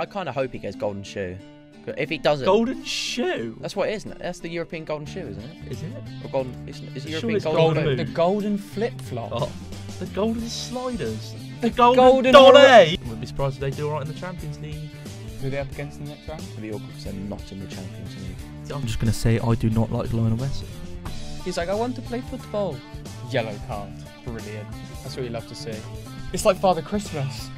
kind of hope he gets golden shoe. If he doesn't, Golden shoe. that's what it is, isn't it? That's the European golden shoe, isn't it? Is it? Or golden? Is it Sure European it's golden? golden boot? boot. The golden flip-flop. Oh, the golden sliders. The Golden dollar. Wouldn't be surprised if they do alright in the Champions League. Who are they up against in the next round? It'd be awkward because they're not in the Champions League. I'm just gonna say I do not like Lionel Messi. He's like, I want to play football. Yellow card. Brilliant. That's what you love to see. It's like Father Christmas.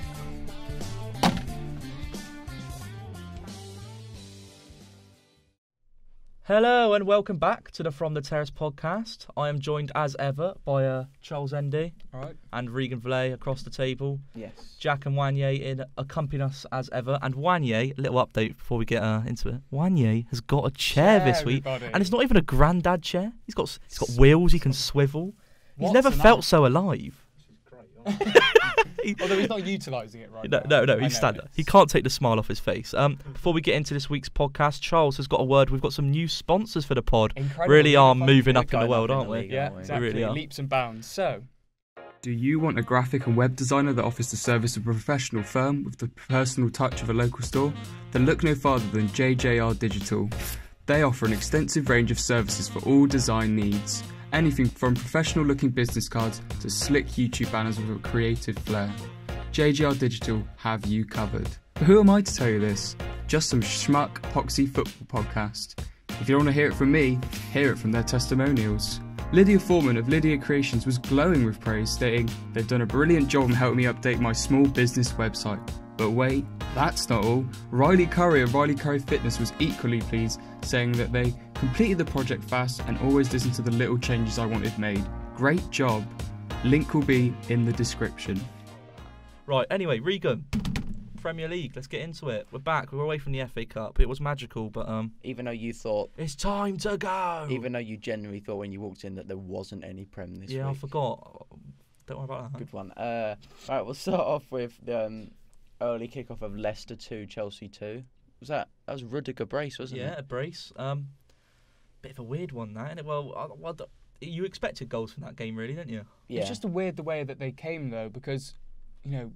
Hello and welcome back to the From the Terrace podcast. I am joined as ever by Charles Endy All right. and Regan Vallée across the table. Yes. Jack and Wanye in accompanying us as ever. And Wanye, a little update before we get into it. Wanye has got a chair this week, everybody. and it's not even a granddad chair. He's got wheels he can swivel. He's What's never an felt app? so alive. Although he's not utilising it right No, now. no, I he's know standard. this. He can't take the smile off his face. Before we get into this week's podcast, Charles has got a word. We've got some new sponsors for the pod. Incredible. Really are fun. moving We're up in the going world, up in aren't the we? league, Yeah, aren't we? exactly. really are. Leaps and bounds. So, Do you want a graphic and web designer that offers the service of a professional firm with the personal touch of a local store? Then look no farther than JJR Digital. They offer an extensive range of services for all design needs. Anything from professional looking business cards to slick YouTube banners with a creative flair. JJR Digital have you covered. But who am I to tell you this? Just some schmuck poxy football podcast. If you don't want to hear it from me, hear it from their testimonials. Lydia Foreman of Lydia Creations was glowing with praise, stating, "They've done a brilliant job in helping me update my small business website." But wait, that's not all. Riley Curry of Riley Curry Fitness was equally pleased, saying that they completed the project fast and always listened to the little changes I wanted made. Great job. Link will be in the description. Right, anyway, Regan, Premier League, let's get into it. We're back. We're away from the FA Cup. It was magical, but Even though you thought, it's time to go. even though you genuinely thought when you walked in that there wasn't any Prem this week. I forgot. Don't worry about that. Good one. Right, we'll start off with the early kickoff of Leicester 2, Chelsea 2. That was Rudiger brace, wasn't Yeah, it? a brace. Bit of a weird one, that, isn't it? Well, you expected goals from that game, really, didn't you? Yeah. it's just the way that they came, though, because, you know,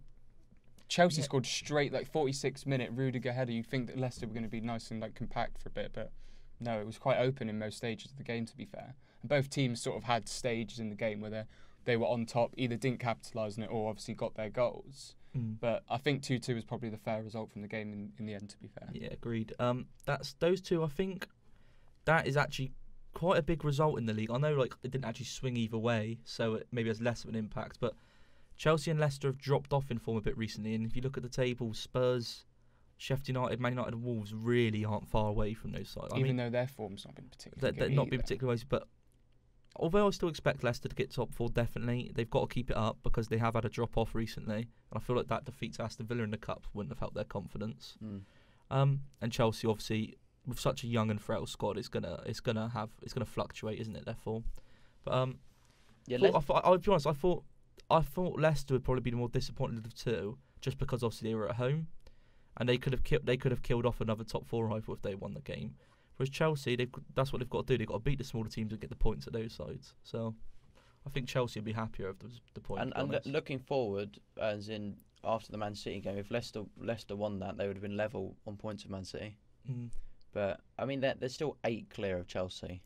Chelsea scored straight, like, 46-minute Rudiger header. You'd think that Leicester were going to be nice and, like, compact for a bit, but no, it was quite open in most stages of the game, to be fair. And both teams sort of had stages in the game where they were on top, either didn't capitalise on it or obviously got their goals. But I think 2-2 was probably the fair result from the game in the end, to be fair. Yeah, agreed. That's those two. I think that is actually quite a big result in the league. I know, like, it didn't actually swing either way, so it maybe has less of an impact. But Chelsea and Leicester have dropped off in form a bit recently, and if you look at the table, Spurs, Sheffield United, Man United, and Wolves really aren't far away from those sides. Even though their form's not been particularly they're good not been either. particularly ways, but although I still expect Leicester to get top four, definitely they've got to keep it up because they have had a drop off recently, and I feel like that defeat to Aston Villa in the cup wouldn't have helped their confidence. And Chelsea, obviously, with such a young and frail squad, it's gonna fluctuate, isn't it? Their form, but Yeah, I'll be honest. I thought Leicester would probably be the more disappointed of the two, just because obviously they were at home, and they could have killed off another top four rival if they won the game. Whereas Chelsea, that's what they've got to do. They've got to beat the smaller teams and get the points at those sides. So I think Chelsea will be happier with the point. And looking forward, as in after the Man City game, if Leicester won that, they would have been level on points with Man City. But I mean, they're still 8 clear of Chelsea.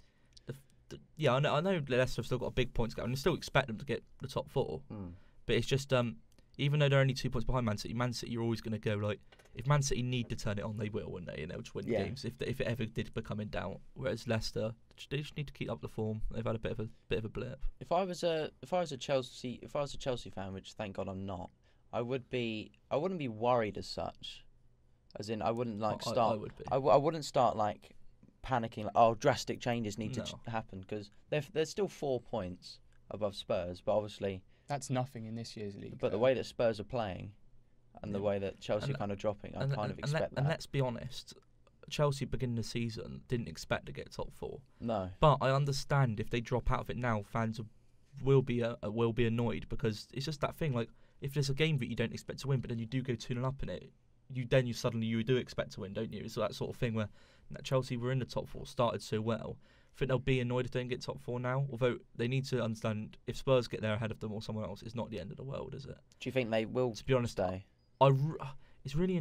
Yeah, I know Leicester have still got a big points gap, and you still expect them to get the top four. But it's just even though they're only 2 points behind Man City, you're always going to go, like, if Man City need to turn it on, they will, won't they? And they'll just win games if it ever did become in doubt. Whereas Leicester, they just need to keep up the form. They've had a bit of a blip. If I was a Chelsea fan, which thank God I'm not, I wouldn't be worried as such. As in, I wouldn't I would be. I wouldn't start like panicking. Like, oh, drastic changes need to happen because they're still 4 points above Spurs, but obviously That's nothing in this year's league. But the way that Spurs are playing, and the way that Chelsea are kind of dropping, I kind of expect that. And let's be honest, Chelsea beginning the season didn't expect to get top four. No. But I understand if they drop out of it now, fans will be annoyed because it's just that thing. Like, if there's a game that you don't expect to win, but then you do go 2-0 up in it, you suddenly do expect to win, don't you? It's that sort of thing where Chelsea were in the top four, started so well. I think they'll be annoyed if they don't get top four now. Although they need to understand if Spurs get there ahead of them or someone else, it's not the end of the world, is it? Do you think they will? To be honest, stay? it's really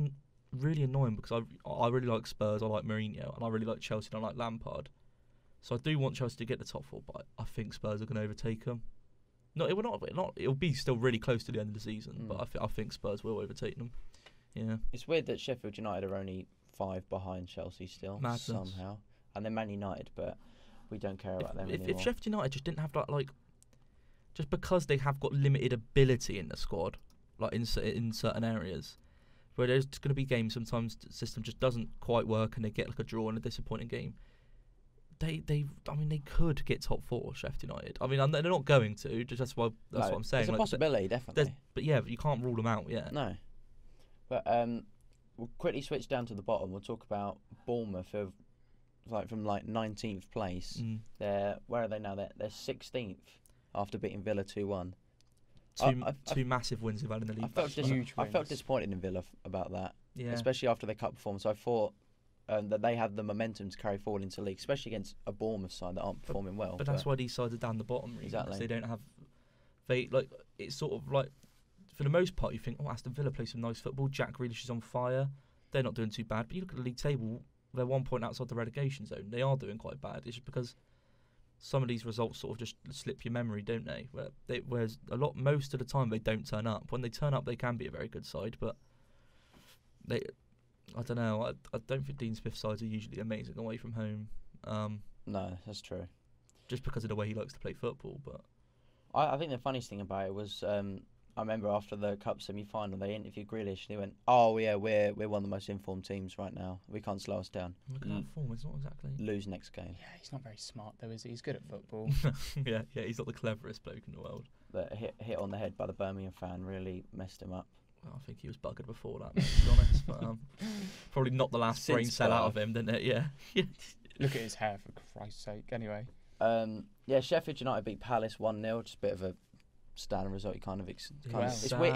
really annoying because I really like Spurs, I like Mourinho, and I really like Chelsea, and I like Lampard. So I do want Chelsea to get the top 4, but I think Spurs are going to overtake them. No, it will not. It'll be still really close to the end of the season, but I think Spurs will overtake them. Yeah. It's weird that Sheffield United are only 5 behind Chelsea still somehow, and they're Man United, but we don't care about them anymore. If Sheffield United just didn't have like, just because they have got limited ability in the squad, like in certain areas, where there's going to be games sometimes the system just doesn't quite work and they get like a draw in a disappointing game. They could get top 4, Sheffield United. I mean, they're not going to. That's what I'm saying. It's a possibility, definitely. But you can't rule them out yet. No. But we'll quickly switch down to the bottom. We'll talk about Bournemouth, who from 19th place. Where are they now? They're 16th after beating Villa 2-1. Two massive wins they've had in the league. I felt disappointed in Villa about that, especially after their cup performance. I thought that they had the momentum to carry forward into the league, especially against a Bournemouth side that aren't performing well. But that's why these sides are down the bottom, really. Exactly. They don't have... It's sort of like... For the most part, you think, Aston Villa play some nice football. Jack Grealish is on fire. They're not doing too bad. But you look at the league table, they're 1 point outside the relegation zone. They are doing quite bad. It's just because some of these results sort of just slip your memory, don't they? Whereas most of the time they don't turn up. When they turn up, they can be a very good side, but I don't know. I don't think Dean Smith's sides are usually amazing away from home. No, that's true. Just because of the way he likes to play football, but I think the funniest thing about it was I remember after the cup semi-final they interviewed Grealish and he went, "Oh yeah, we're one of the most informed teams right now. We can't slow us down." Look at that form. It's not exactly lose next game. Yeah, he's not very smart though, is he? He's good at football. yeah, he's not the cleverest bloke in the world. The hit on the head by the Birmingham fan really messed him up. Well, I think he was buggered before that, mate, to be honest. But probably not the last brain cell out of him, didn't it? Yeah. Look at his hair, for Christ's sake. Anyway. Sheffield United beat Palace 1-0. Just a bit of a standard result. You kind of it's weird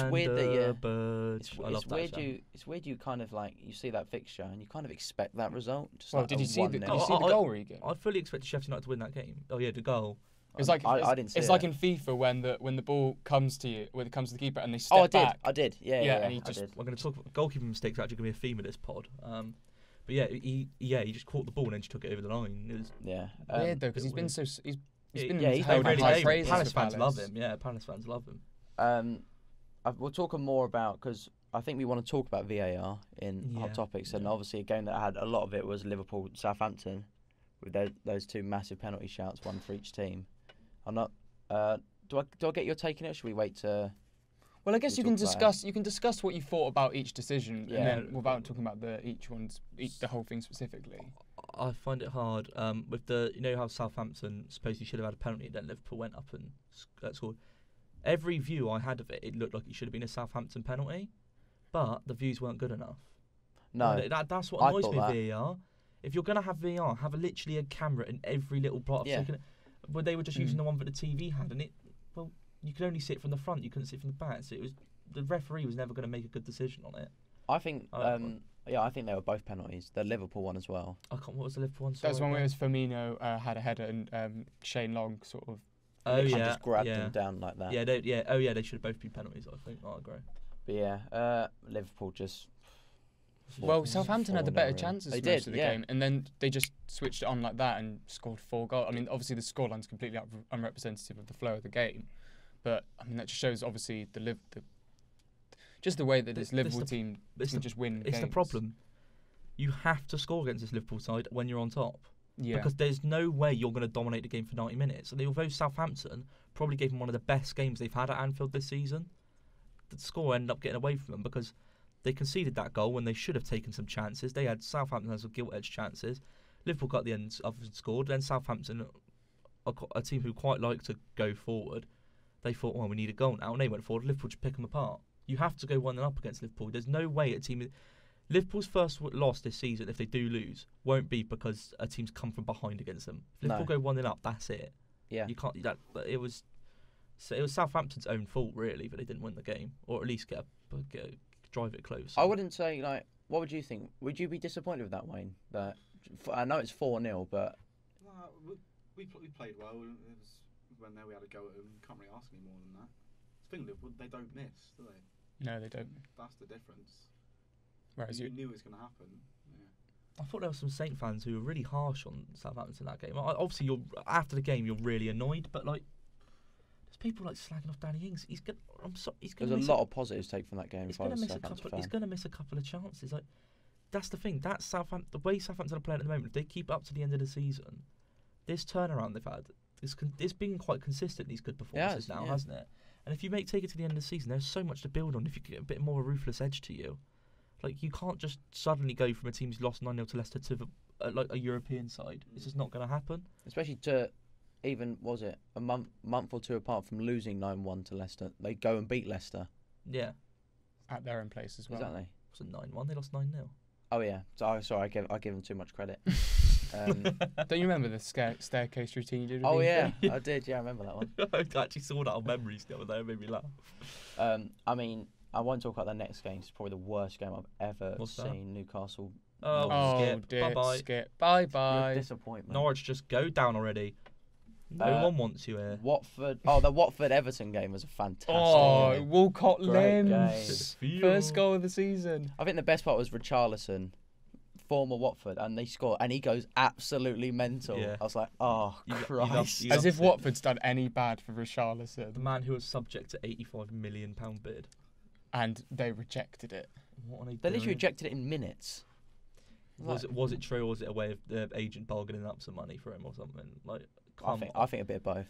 that it's weird you kind of like you see that fixture and you kind of expect that result. Did you see the goal Regan? I fully expected Sheffield United to win that game. Oh yeah, the goal. It's like I didn't see it's like in FIFA when the ball comes to you, when it comes to the keeper and they step back. I did. Yeah. And we're going to talk about goalkeeping mistakes. Actually, going to be a theme of this pod. But yeah, he just caught the ball and then just took it over the line. It was weird though because he's been he's held in high praise. Palace fans love him. Yeah, Palace fans love him. We'll talk more about because I think we want to talk about VAR in hot topics, and obviously a game that had a lot of it was Liverpool-Southampton, with those 2 massive penalty shouts, 1 for each team. I'm not. Do I get your take on it? Or should we wait to? Well, I guess you can discuss what you thought about each decision, and then without talking about the whole thing specifically. I find it hard with how Southampton supposedly should have had a penalty, and then Liverpool went up and scored. Every view I had of it, it looked like it should have been a Southampton penalty, but the views weren't good enough. No, that's what annoys me with VAR. If you're gonna have VAR, have literally a camera in every little plot. Yeah. But they were just using the one that the TV had, and you could only see it from the front. You couldn't see it from the back. So the referee was never going to make a good decision on it. I think. I think they were both penalties. The Liverpool one as well. What was the Liverpool one? That was one where it was Firmino had a header and Shane Long sort of. Just grabbed him down like that. They should have both been penalties. I think. I agree. But Liverpool just. Well, Southampton had the better chances most of the game, and then they just switched it on like that and scored 4 goals. I mean, obviously the scoreline's completely unrepresentative of the flow of the game, but I mean that just shows obviously the way that this Liverpool team can just win games. It's the problem. You have to score against this Liverpool side when you're on top. Yeah. Because there's no way you're going to dominate the game for 90 minutes. And although Southampton probably gave them one of the best games they've had at Anfield this season, the score ended up getting away from them because they conceded that goal when they should have taken some chances. They had Southampton has some gilt-edged chances. Liverpool got the end of and scored. Then Southampton, a team who quite like to go forward, they thought, we need a goal now. And they went forward. Liverpool just pick them apart. You have to go 1-up against Liverpool. There's no way a team... Liverpool's first loss this season, if they do lose, won't be because a team's come from behind against them. If Liverpool go 1-up, that's it. Yeah. You can't... It was Southampton's own fault, really, that they didn't win the game. Or at least drive it close. I wouldn't say, what would you think? Would you be disappointed with that, Wayne? That I know it's 4-0, but... We played well. It was when we had a go at them. Can't really ask any more than that. The thing, they don't miss, do they? No, they don't. That's the difference. Whereas you you, knew it was going to happen. I thought there were some Saint fans who were really harsh on Southampton that game. Obviously, after the game, you're really annoyed, but like, there's people like slagging off Danny Ings. He's gonna. There's a lot of positives take from that game. He's If I gonna was a miss a Southampton couple. fan. He's gonna miss a couple of chances. Like, that's the thing. That's Southampton. The way Southampton are playing at the moment, if they keep up to the end of the season, this turnaround they've had, it's been quite consistent. These good performances now, hasn't it? And if you take it to the end of the season, there's so much to build on. If you get a bit more of a ruthless edge to you, like you can't just suddenly go from a team who's lost 9-0 to Leicester to like a European side. It's just not going to happen. Especially to even, was it a month or two apart from losing 9-1 to Leicester, they go and beat Leicester. Yeah, at their own place as well. Exactly. Was it 9-1? They lost 9-0. Oh yeah. Sorry, I give them too much credit. Don't you remember the staircase routine you did with Oh Ian yeah, I did. Yeah, I remember that one. I actually saw that on Memories the other day. It made me laugh. I mean, I won't talk about the next game. It's probably the worst game I've ever What's that? seen. Newcastle. Oh, Oh, skip. dear, Bye-bye. skip. What a Bye-bye. disappointment. Norwich, just go down already. No one wants you here. Watford. Oh, the Watford-Everton game was a fantastic Oh, game. Walcott Great limbs. game. First goal of the season. I think the best part was Richarlison, former Watford, and they score, and he goes absolutely mental. Yeah. I was like, oh, You Christ. love As if it. Watford's done any bad for The Richarlison. man who was subject to £85 million bid. And they rejected it. What are they They literally doing? rejected it in minutes. Was it true, or was it a way of the agent bargaining up some money for him or something? Like, I think a bit of both.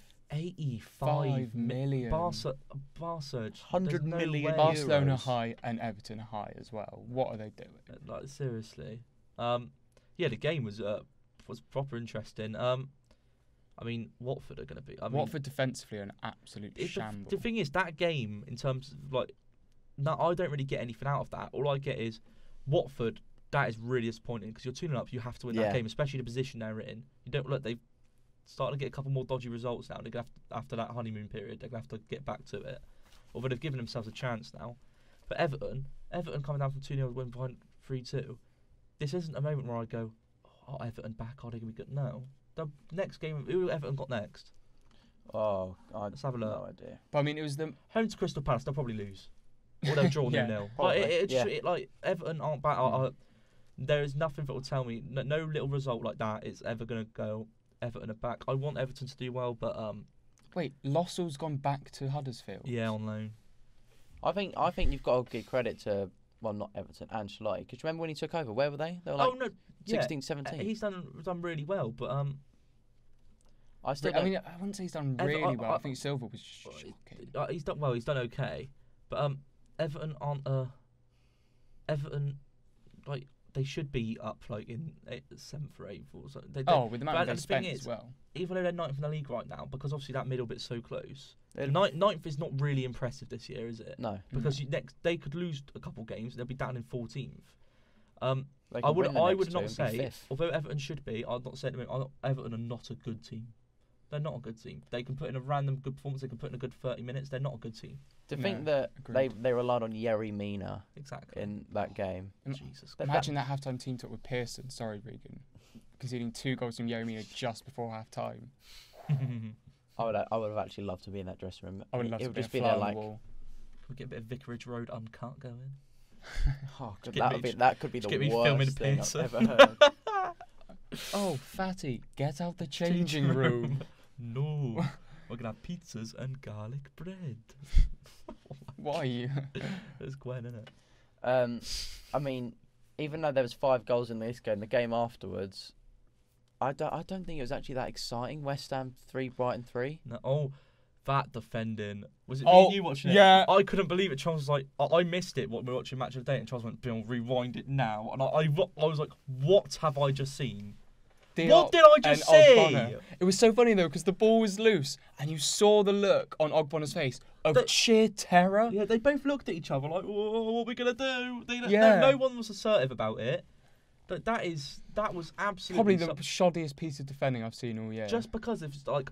5 million. Barca. 100 million way. Barcelona Euros. high and Everton high as well. What are they doing? Like seriously. Yeah, the game was proper interesting. I mean, Watford are going to be. I mean, Watford defensively are an absolute shambles. the thing is, that game in terms of like, no, I don't really get anything out of that. All I get is Watford. That is really disappointing because you're 2-0 up. You have to win that game, especially the position they're in. You don't look. They've started to get a couple more dodgy results now. They're gonna after that honeymoon period, they're gonna have to get back to it. Although they've given themselves a chance now. But Everton coming down from 2-0 win behind 3-2. This isn't a moment where I go, oh, Everton back. Are they gonna be good? No. The next game, who Everton got next? Oh, Let's have a look. No idea. But I mean, it was the Home to Crystal Palace, they'll probably lose. Or they'll draw 0-0. Like, like Everton aren't bad. There is nothing that will tell me no little result like that is ever going to go Everton are back. I want Everton to do well, but wait, Lossell's gone back to Huddersfield. yeah, on loan. I think you've got to give credit to, well, not Everton, Ancelotti. Because remember when he took over, where were they? They were like 16, 17. He's done really well, but I still I don't, mean, I wouldn't say he's done really well. I think Silva was shocking. he's done well. He's done okay, but Everton aren't Everton like. They should be up like in 7th or 8th or something. With the amount they spent as well. Even though they're 9th in the league right now, because obviously that middle bit's so close. 9th is not really impressive this year, is it? No. Because they could lose a couple games, they'll be down in 14th. They I could win the would next two not and be say, fifth. although Everton should be, I'd not say at the moment, Everton are not a good team. They're not a good team. They can put in a random good performance, they can put in a good 30 minutes, they're not a good team. To think that they relied on Yerry Mina Exactly. in that game. Jesus. Imagine that halftime team talk with Pearson. Sorry, Regan. Conceding 2 goals from Yerry Mina just before halftime. I would have actually loved to be in that dressing room. I would love it to would be just a be fly there on like, the wall. Can we get a bit of Vicarage Road uncut going? oh, God, Get that could be just the get me filming worst thing I've Pearson. ever heard. Oh, Fatty, get out the changing room. No. We're going to have pizzas and garlic bread. What are you? That's Gwen, isn't it? I mean, even though there was 5 goals in this game, the game afterwards, I don't think it was actually that exciting. West Ham 3, Brighton 3. No, oh, that defending. Was it Oh, me and you watching it? yeah. I couldn't believe it. Charles was like, I missed it when we were watching Match of the Day, and Charles went, Bill, rewind it now. And I was like, what have I just seen? What did I just say? Ogbonna. It was so funny though because the ball was loose and you saw the look on Ogbonna's face of sheer terror. Yeah, they both looked at each other like, "Whoa, what are we gonna do?" Yeah. No one was assertive about it. But that was absolutely Probably the shoddiest piece of defending I've seen all year. just because it's like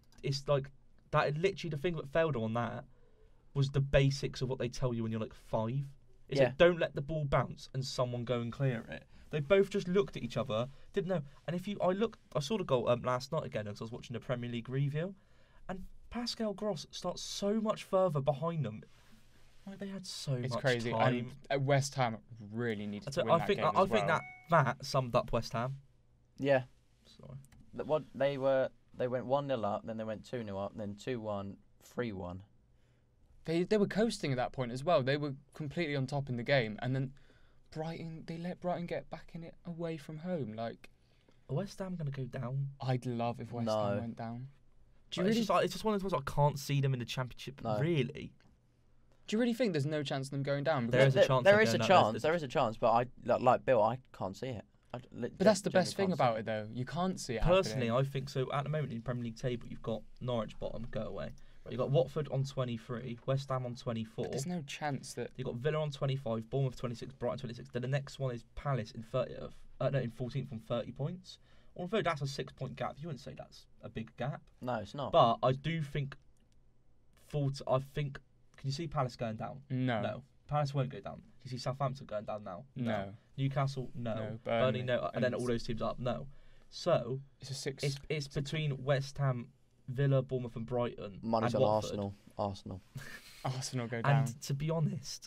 that. Literally, the thing that failed on that was the basics of what they tell you when you're like 5. Is Yeah. that don't let the ball bounce and someone go and clear it. They both just looked at each other, didn't know. And I saw the goal last night again because I was watching the Premier League review, and Pascal Gross starts so much further behind them. Like, they had so It's much crazy. time. And West Ham really needed to win I that think game I as think well. that summed up West Ham. Yeah. Sorry. What they went 1-0 up, then they went 2-0 up, then 2-1, 3-1. They were coasting at that point as well. They were completely on top in the game, and then they let Brighton get back in it away from home. Like, Are West Ham going to go down? I'd love if West No. Ham went down. Do you Like, really? it's just one of those ones I can't see them in the Championship. No. Really? Do you really think there's no chance of them going down? There is a chance. There is a they're going chance. down. There is a chance, but like Bill, I can't see it. But that's the best thing about it, though. You can't see it Personally, happening. I think so. At the moment in the Premier League table, you've got Norwich bottom, go away. You've got Watford on 23, West Ham on 24. But there's no chance that. You've got Villa on 25, Bournemouth 26, Brighton 26. Then the next one is Palace in 30th, in 14th on 30 points. Although that's a 6-point gap, you wouldn't say that's a big gap. No, it's not. But I do think, can you see Palace going down? No. Palace won't go down. Do you see Southampton going down now? No. Newcastle, no. No. Burnley, no. And then all those teams up, no. So It's a 6. it's between West Ham, Villa, Bournemouth, and Brighton. Money's and on Watford. Arsenal. Arsenal go down. And to be honest,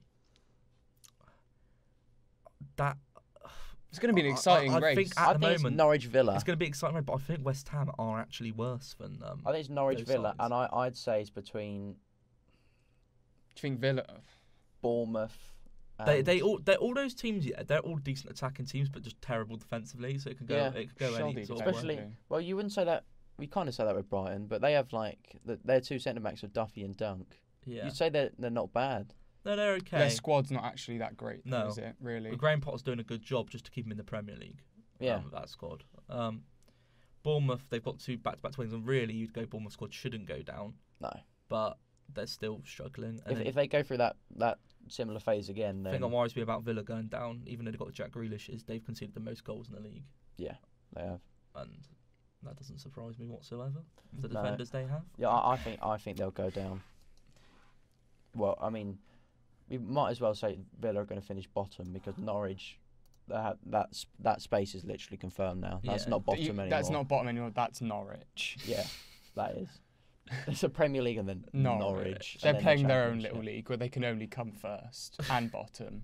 that It's going to be an exciting I race. think I at the think it's moment Norwich Villa. it's going to be exciting, but I think West Ham are actually worse than. I think it's Norwich those Villa, sides. and I'd say it's between Do you think Villa? Bournemouth. They're all those teams. Yeah, they're all decent attacking teams, but just terrible defensively. So it can go. Yeah. It could go any Shoddy sort of Especially, way. well, you wouldn't say that. We kind of say that with Brighton, but they have their two centre backs are Duffy and Dunk. Yeah. You'd say they're not bad. No, they're okay. Their squad's not actually that great, though, No. is it? Really? But Graham Potter's doing a good job just to keep him in the Premier League. Yeah. With that squad. Bournemouth, they've got 2 back-to-back wins, and really, you'd go Bournemouth squad shouldn't go down, No. but they're still struggling. And If they go through that similar phase again, the then thing that worries me about Villa going down, even though they've got Jack Grealish, is they've conceded the most goals in the league, they have. and that doesn't surprise me whatsoever. The No. defenders they have. Yeah, I think they'll go down. Well, I mean, we might as well say Villa are going to finish bottom because Norwich, that space is literally confirmed now. That's Yeah. not bottom anymore. That's not bottom anymore. That's Norwich. Yeah, that is. It's a Premier League and then Norwich. They're and then the playing their own Championship. little league where they can only come first and bottom.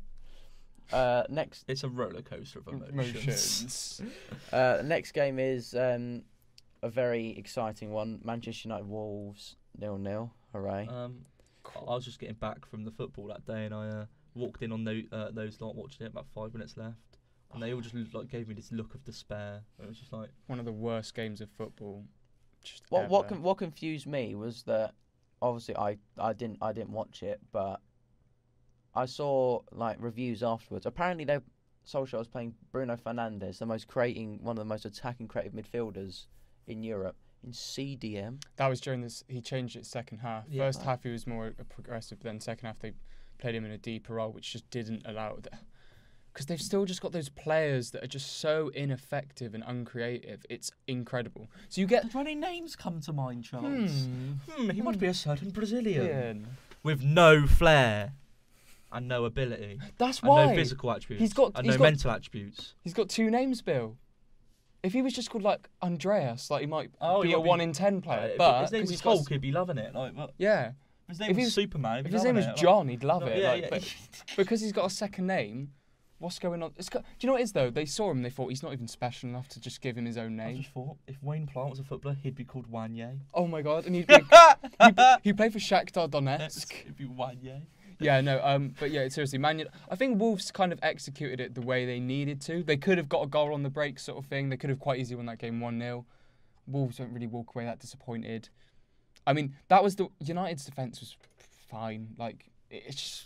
Next It's a roller coaster of emotions. next game is a very exciting one. Manchester United Wolves 0-0. Hooray! I was just getting back from the football that day, and I walked in on those lot watching it. About 5 minutes left, and they all just gave me this look of despair. It was just like One of the worst games of football. Just What confused me was that obviously I didn't watch it, but I saw reviews afterwards. Apparently, Solskjaer was playing Bruno Fernandes, one of the most attacking creative midfielders in Europe, in CDM. That was during this. He changed it second half. Yeah. First half he was more progressive, but then second half they played him in a deeper role, which just didn't allow it. Because they've still just got those players that are just so ineffective and uncreative. It's incredible. So you get. Do any names come to mind, Charles? He might be a certain Brazilian with no flair and no ability. That's and why. no physical attributes. He's got- and he's no got- mental attributes. He's got 2 names, Bill. If he was just called Andreas, he might Oh, be he a might be- 1 in 10 player. If But his name 'cause was he's got Hulk, he'd be loving it. yeah. His name If was he's- Superman. If his name was John, he'd love it. Yeah, yeah. But because he's got a second name, what's going on? Do you know what it is though? They saw him, they thought he's not even special enough to just give him his own I name. just thought if Wayne Plant was a footballer, he'd be called Wanye. Oh my god! And he played for Shakhtar Donetsk. It'd be Wanye. Yeah, no. But yeah, seriously, I think Wolves kind of executed it the way they needed to. They could have got a goal on the break, sort of thing. They could have quite easily won that game 1-0. Wolves don't really walk away that disappointed. I mean, that was United's defense was fine. It's just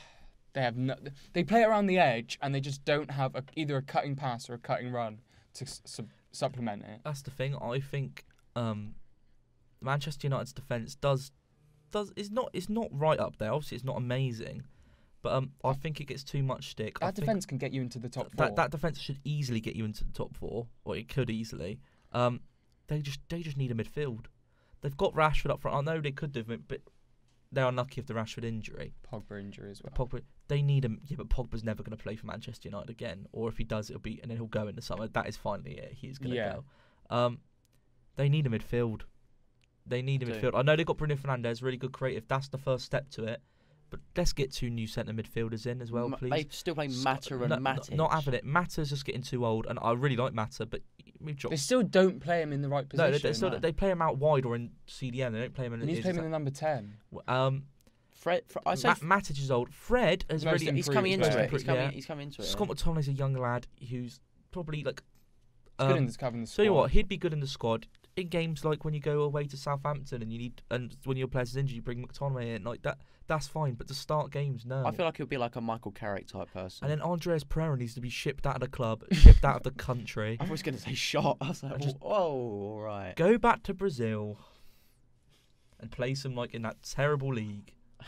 they play around the edge and they just don't have either a cutting pass or a cutting run to supplement it. That's the thing. I think Manchester United's defence is not right up there. Obviously, it's not amazing, but I think it gets too much stick. That defence can get you into the top 4. That defence should easily get you into the top 4, or it could easily. They just need a midfield. They've got Rashford up front. I know they could do it, but they're unlucky of the Rashford injury. Pogba injury as well. Pogba, they need him. Yeah, but Pogba's never going to play for Manchester United again. Or if he does, and then he'll go in the summer. That is finally it. He's going to go. They need a midfield. I know they've got Bruno Fernandes, really good creative. That's the first step to it. But let's get 2 new centre midfielders in as well, please. They still play Mata and Matic. Not having it. Mata's just getting too old, and I really like Mata, but we've dropped. They still don't play him in the right position. No, they play him out wide or in CDM. They don't play him in. And he's playing in the number 10. I say Matic is old. Fred has really. He's coming into it. He's coming into it. Scott McTominay's a young lad who's probably like. He's good in this covering the squad. Tell you what, he'd be good in the squad. In games like when you go away to Southampton and when your player's injured, you bring McTominay in like that. That's fine, but to start games, no. I feel like he'll be like a Michael Carrick type person. And then Andreas Pereira needs to be shipped out of the club, shipped out of the country. I was going to say shot. I was like, whoa, all right. Go back to Brazil and play some like in that terrible league.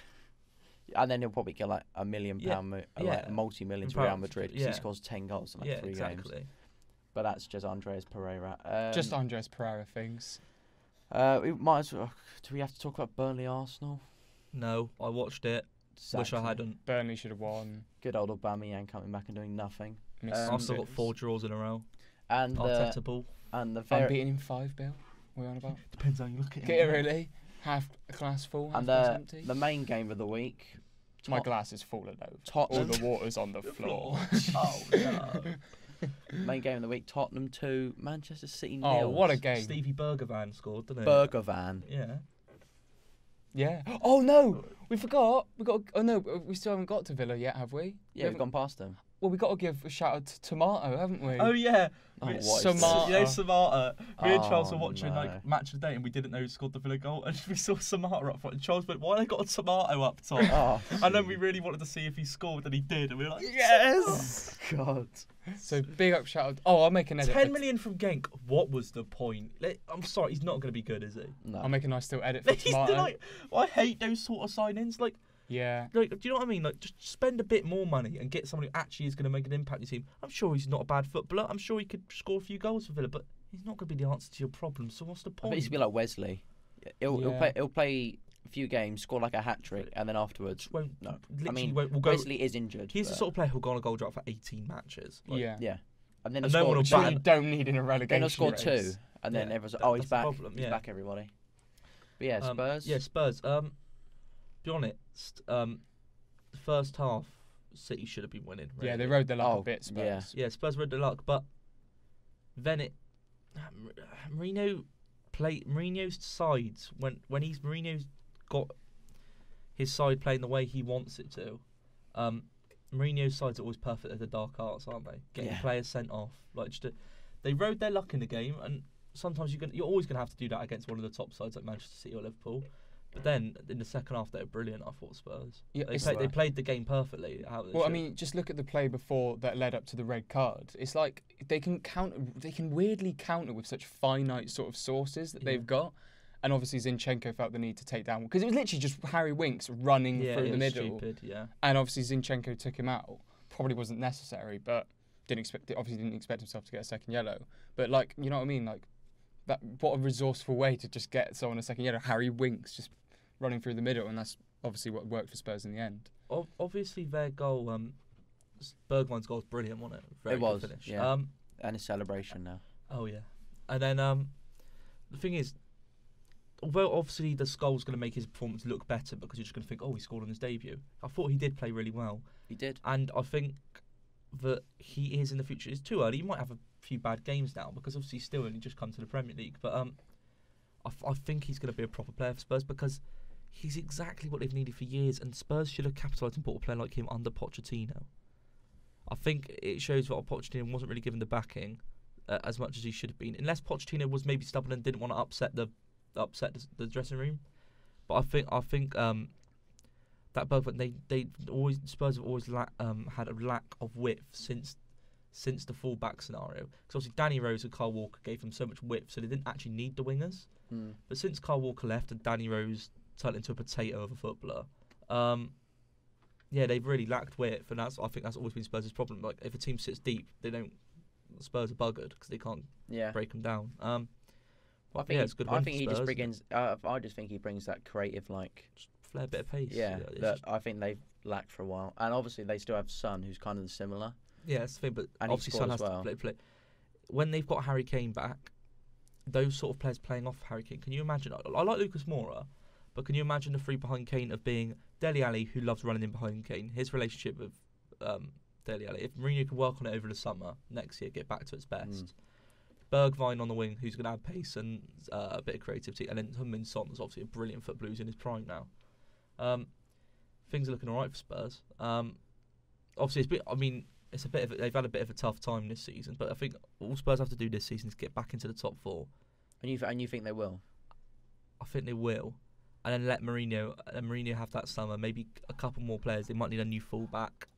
And then he'll probably get like £1 million, like multi-million to Real Madrid because he scores 10 goals in like 3 games. But that's just Andreas Pereira. Just Andreas Pereira things. We might as well. Do we have to talk about Burnley Arsenal? No, I watched it. Exactly. Wish I hadn't. Burnley should have won. Good old Aubameyang coming back and doing nothing. Arsenal got 4 draws in a row. And Arteta ball. And the unbeaten in 5, Bill. What are you on about? Depends how you look at it. Get it really. Half glass full, half glass empty. The main game of the week. My glass is full of those. Tottenham. All the water's on the floor. Oh no. Main game of the week: Tottenham 2, Manchester City 0. Oh, what a game! Stevie Bergevin scored, didn't he? Bergevin. Yeah. Yeah. Oh no, we forgot. We still haven't got to Villa yet, have we? Yeah, we've gone past them. Well, we got to give a shout out to Tomato, haven't we? Oh yeah. Samata. You know Samata. Me and Charles were Oh, watching no. like Match of the Day and we didn't know who scored the Villa goal and we saw Samata up front and Charles went, why have they got a Tomato up top? Oh, and then we really wanted to see if he scored and he did and we were like, yes! God. So big up shout out. Oh, I'll make an edit. 10 million from Genk. What was the point? I'm sorry, he's not going to be good, is he? No. I'll make a nice little edit for Tomato. Like, I hate those sort of signings. Like, yeah. Like, do you know what I mean? Like, just spend a bit more money and get someone who actually is going to make an impact in your team. I'm sure he's not a bad footballer. I'm sure he could score a few goals for Villa, but he's not going to be the answer to your problem. So what's the point? I think he's going to be like Wesley. He'll play a few games, score like a hat-trick, and then afterwards... We'll Wesley is injured. He's the sort of player who'll go on a goal drought for 18 matches. Like, yeah. And then no one will bat. You don't need in a relegation Then he'll score race. 2, and then everyone's like, oh, he's back. He's back, everybody. But yeah, Spurs. Spurs. Be honest, the first half, City should have been winning. Really. Yeah, they rode the luck a bit, Spurs. Yeah, Spurs rode the luck, but then Mourinho's sides when Mourinho's got his side playing the way he wants it to. Mourinho's sides are always perfect at the dark arts, aren't they? Getting players sent off, they rode their luck in the game, and sometimes you're always going to have to do that against one of the top sides like Manchester City or Liverpool. But then in the second half, they were brilliant. I thought Spurs. Yeah, they played the game perfectly. I mean, just look at the play before that led up to the red card. It's like they can weirdly counter with such finite sort of sources that they've got. And obviously Zinchenko felt the need to take down because it was literally just Harry Winks running through the middle. Stupid, yeah. And obviously Zinchenko took him out. Probably wasn't necessary, but didn't expect himself to get a second yellow. But like, you know what I mean? Like that. What a resourceful way to just get someone a second yellow. Harry Winks just running through the middle, and that's obviously what worked for Spurs in the end. Obviously, their goal, Bergwijn's goal was brilliant, wasn't it? Very good finish. Yeah. And his celebration now. Oh yeah, and then the thing is, although obviously the goal's going to make his performance look better because you're just going to think, oh, he scored on his debut. I thought he did play really well. He did, and I think that he is in the future. It's too early. He might have a few bad games now because obviously he's still only just come to the Premier League, but I think he's going to be a proper player for Spurs because he's exactly what they've needed for years, and Spurs should have capitalised and bought a player like him under Pochettino. I think it shows that Pochettino wasn't really given the backing as much as he should have been, unless Pochettino was maybe stubborn and didn't want to upset the dressing room. But I think that Bergwijn, Spurs have always had a lack of width since the full-back scenario. Because obviously Danny Rose and Kyle Walker gave them so much width, so they didn't actually need the wingers. But since Kyle Walker left and Danny Rose turned into a potato of a footballer, they've really lacked width, and I think that's always been Spurs' problem. Like if a team sits deep, Spurs are buggered because they can't break them down. I think it's good. I think he just brings. I just think he brings that creative, just flair, bit of pace. Yeah, that I think they've lacked for a while, and obviously they still have Son, who's kind of similar. Yeah, that's the thing. But and obviously Son has to play. When they've got Harry Kane back, those sort of players playing off Harry Kane. Can you imagine? I like Lucas Moura, But can you imagine the three behind Kane of being Dele Alli, who loves running in behind Kane, his relationship with Dele Alli. If Mourinho can work on it over the summer, next year get back to its best. Bergwijn on the wing, who's going to have pace and a bit of creativity, and then Heung-min Son is obviously a brilliant footballer who's in his prime now. Things are looking all right for Spurs. Obviously, it's a bit of they've had a bit of a tough time this season, but I think all Spurs have to do this season is get back into the top 4. And you think they will? I think they will, and then let Mourinho have that summer. Maybe a couple more players. They might need a new fullback.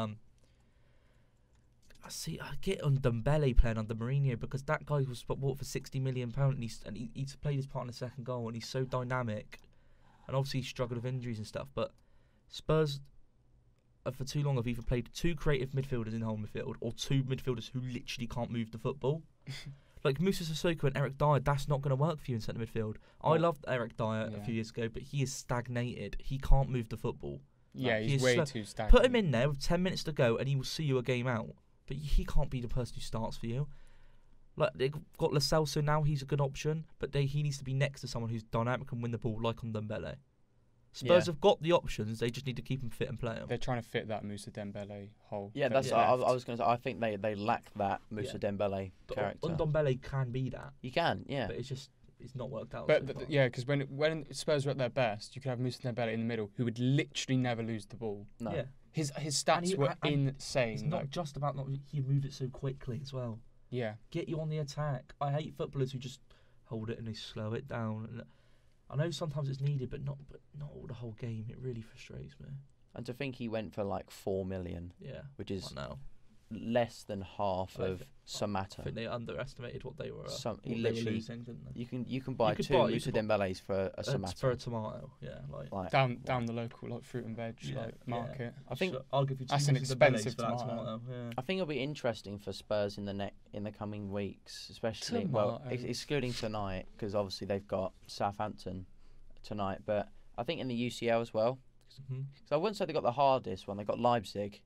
I get on Dembele playing under Mourinho because that guy was bought for £60 million and he's played his part in the second goal and he's so dynamic, and obviously he struggled with injuries and stuff. But Spurs for too long have either played 2 creative midfielders in the whole midfield or 2 midfielders who literally can't move the football. Like Moussa Sissoko and Eric Dyer, that's not going to work for you in centre midfield. I loved Eric Dyer a few years ago, but he is stagnated. He can't move the football. Yeah, he's way too stagnant. Put him in there with 10 minutes to go and he will see you a game out. But he can't be the person who starts for you. Like they've got Lo Celso now, he's a good option, but he needs to be next to someone who's dynamic and win the ball like on Dembele. Spurs have got the options, they just need to keep him fit and play him. They're trying to fit that Moussa Dembele hole. Yeah, that's I was going to say. I think they lack that Moussa Dembele character. And Dembele can be that. You can, yeah. But it's not worked out. But because when Spurs were at their best, you could have Moussa Dembele in the middle, who would literally never lose the ball. No. Yeah. His stats were insane. It's not just about he moved it so quickly as well. Yeah. Get you on the attack. I hate footballers who just hold it and they slow it down. And I know sometimes it's needed, but not all the whole game. It really frustrates me. And to think he went for like 4 million. Yeah. Which is less than half of Samatta. I think they underestimated what they were. He literally losing, didn't they? You can buy 2 Moussa Dembeles for a Samatta. For a tomato, yeah. Like down the local fruit and veg market. I think I'll give you 2 that's an expensive tomato. Yeah. I think it'll be interesting for Spurs in the coming weeks, especially excluding tonight because obviously they've got Southampton tonight, but I think in the UCL as well. So I wouldn't say they got the hardest one. They got Leipzig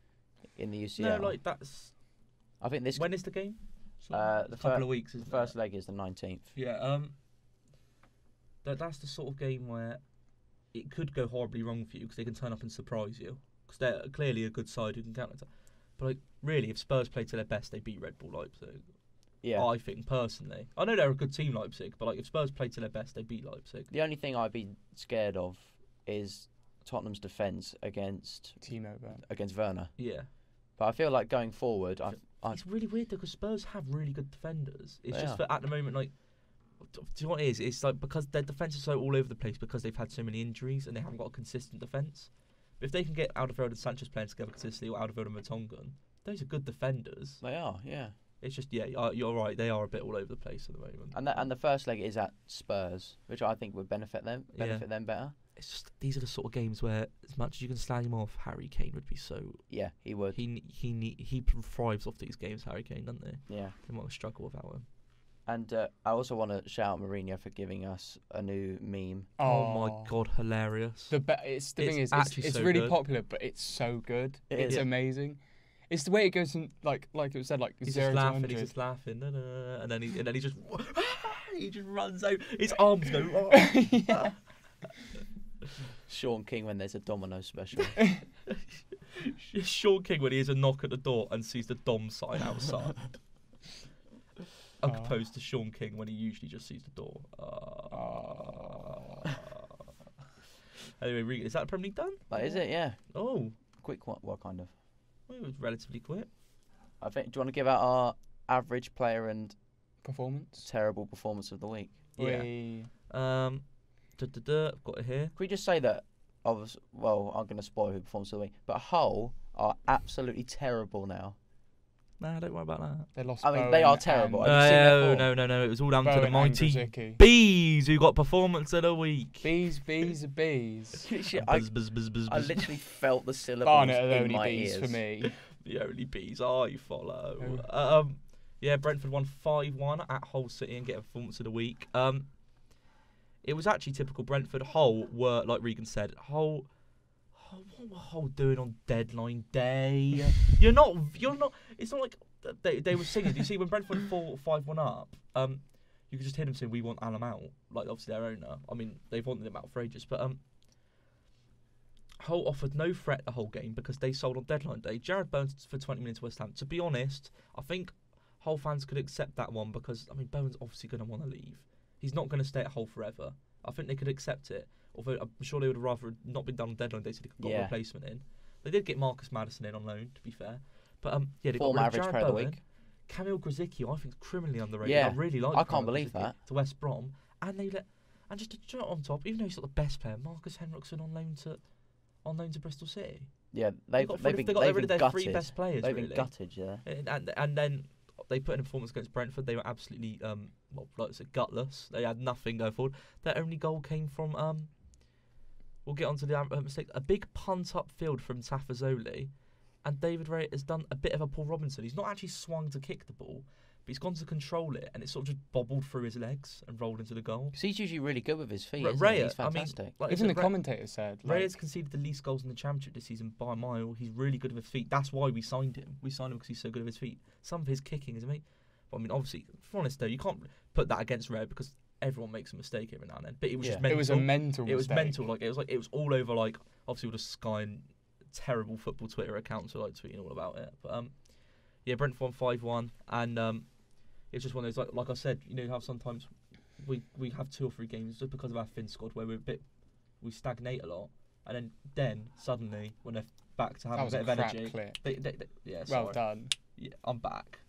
in the UCL. No, that's. I think this. When is the game? A couple of weeks. The first leg is the 19th. Yeah. That's the sort of game where it could go horribly wrong for you because they can turn up and surprise you because they're clearly a good side who can counter. But really, if Spurs play to their best, they beat Red Bull Leipzig. Yeah. I think personally, I know they're a good team, Leipzig, but if Spurs play to their best, they beat Leipzig. The only thing I'd be scared of is Tottenham's defence against Werner. Yeah. But I feel like going forward, it's really weird though because Spurs have really good defenders. It's just that at the moment, do you know what it is? It's because their defence is so all over the place because they've had so many injuries and they haven't got a consistent defence. But if they can get Alderweireld and Sanchez playing together consistently, or Alderweireld and Vertonghen, those are good defenders. They are, yeah. It's just you're right. They are a bit all over the place at the moment. And the first leg is at Spurs, which I think would benefit them better. It's just these are the sort of games where, as much as you can slag him off, Harry Kane would be so. Yeah, he would. He thrives off these games, Harry Kane, doesn't he? Yeah. They might struggle without him. And I also want to shout out Mourinho for giving us a new meme. Oh my god, hilarious! It's really popular, but it's so good. It's amazing. It's the way it goes from like it was said, he's 0 to 100. He's just laughing, and then he just he just runs out. His arms go. Yeah. Sean King when there's a Domino special. Sean King when he hears a knock at the door and sees the Dom sign outside. Opposed to Sean King when he usually just sees the door. Anyway, is that Premier League done? That is it, yeah. Oh. Quick one, what kind of? Well, it was relatively quick. I think. Do you want to give out our average player and terrible performance of the week? Yeah. I've got it here. Can we just say that? I'm going to spoil who performs of the week, but Hull are absolutely terrible now. Nah, don't worry about that. They lost. They are terrible. No. It was all down to the mighty Bees who got performance of the week. Bees. I literally felt the syllables Barnet are the in only my bees ears. for me. The only Bees I follow. Brentford won 5-1 at Hull City and get a performance of the week. It was actually typical Brentford. Hull were, like Regan said, what were Hull doing on deadline day? You're not. It's not like they were singing. Do you see when Brentford 5-1 up? you could just hear them saying, "We want Alam out." Like obviously their owner. I mean, they've wanted him out for ages, but Hull offered no threat the whole game because they sold on deadline day. Jared Bowen for 20 minutes to West Ham. To be honest, I think Hull fans could accept that one because I mean Bowen's obviously going to want to leave. He's not going to stay at Hull forever. I think they could accept it. Although I'm sure they would have rather not been done on deadline day so they could got a replacement in. They did get Marcus Maddison in on loan, to be fair. But yeah, they got rid of Jared Bowen. Of the week. Kamil Grzycki, I think, is criminally underrated. Yeah, I really like. I can't believe that. To West Brom, and just to jump on top, even though he's not the best player, Marcus Henriksen on loan to Bristol City. Yeah, they've got rid of their gutted. 3 best players. They've really been gutted, yeah. And then they put in a performance against Brentford. They were absolutely like I said, gutless. They had nothing going forward. Their only goal came from we'll get onto the mistake. A big punt upfield from Tafazoli. And David Ray has done a bit of a Paul Robinson. He's not actually swung to kick the ball, but he's gone to control it, and it sort of just bobbled through his legs and rolled into the goal. Because he's usually really good with his feet. Ray, he's fantastic. I mean, even the commentator said Ray has conceded the least goals in the Championship this season by a mile. He's really good with his feet. That's why we signed him. We signed him because he's so good with his feet. Some of his kicking is amazing. But I mean, obviously, for honest though, you can't put that against Ray because everyone makes a mistake every now and then. But it was just mental. It was a mental mistake. It was mental. It was all over. Like obviously, all the Sky and terrible football Twitter accounts were like tweeting all about it. But yeah, Brentford 5-1, and it's just one of those like I said, you know how sometimes we have 2 or 3 games just because of our Finn squad where we stagnate a lot, and then suddenly when they're back to have a bit of energy, yeah, well done. Yeah, I'm back.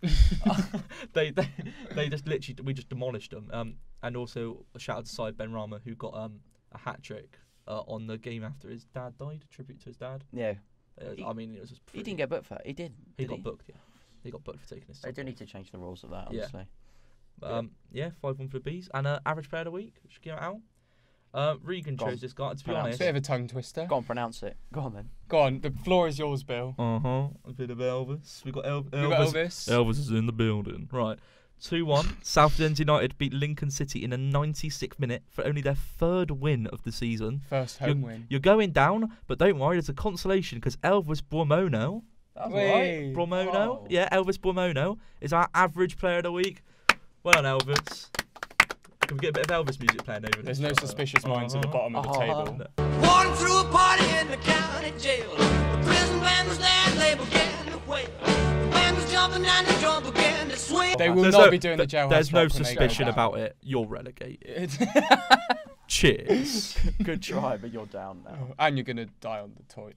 they just literally we just demolished them. And also a shout out to Said Benrahma who got a hat trick. On the game after his dad died, a tribute to his dad. Yeah. I mean, it was just he didn't get booked for that. He did. He got booked, yeah. He got booked for taking his They do need to change the rules of that, honestly. Yeah, 5-1 for the Bees. And average player of the week, should give it out. Regan chose this guy, to be honest. Bit of a tongue twister. Go on, pronounce it. Go on then. Go on, the floor is yours, Bill. A bit of Elvis. We got Elvis. Elvis is in the building. Right. 2-1. Southend United beat Lincoln City in a 96th minute for only their 3rd win of the season. First home win. You're going down, but don't worry, there's a consolation because Elvis Bromono. That's right. Bromono. Oh. Yeah, Elvis Bromono is our average player of the week. Well done, Elvis. Can we get a bit of Elvis music playing over There's no suspicious minds at the bottom of the table. Walking through a party in the county jail. The prison band was there and they began to wail. The band was jumping and the drum began to swing. They will not be doing the jailhouse. There's no suspicion about it. You're relegated. Cheers. Good try, but you're down now. And you're going to die on the toilet.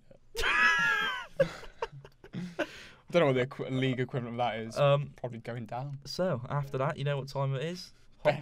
I don't know what the league equivalent of that is. Probably going down. So, after that, you know what time it is?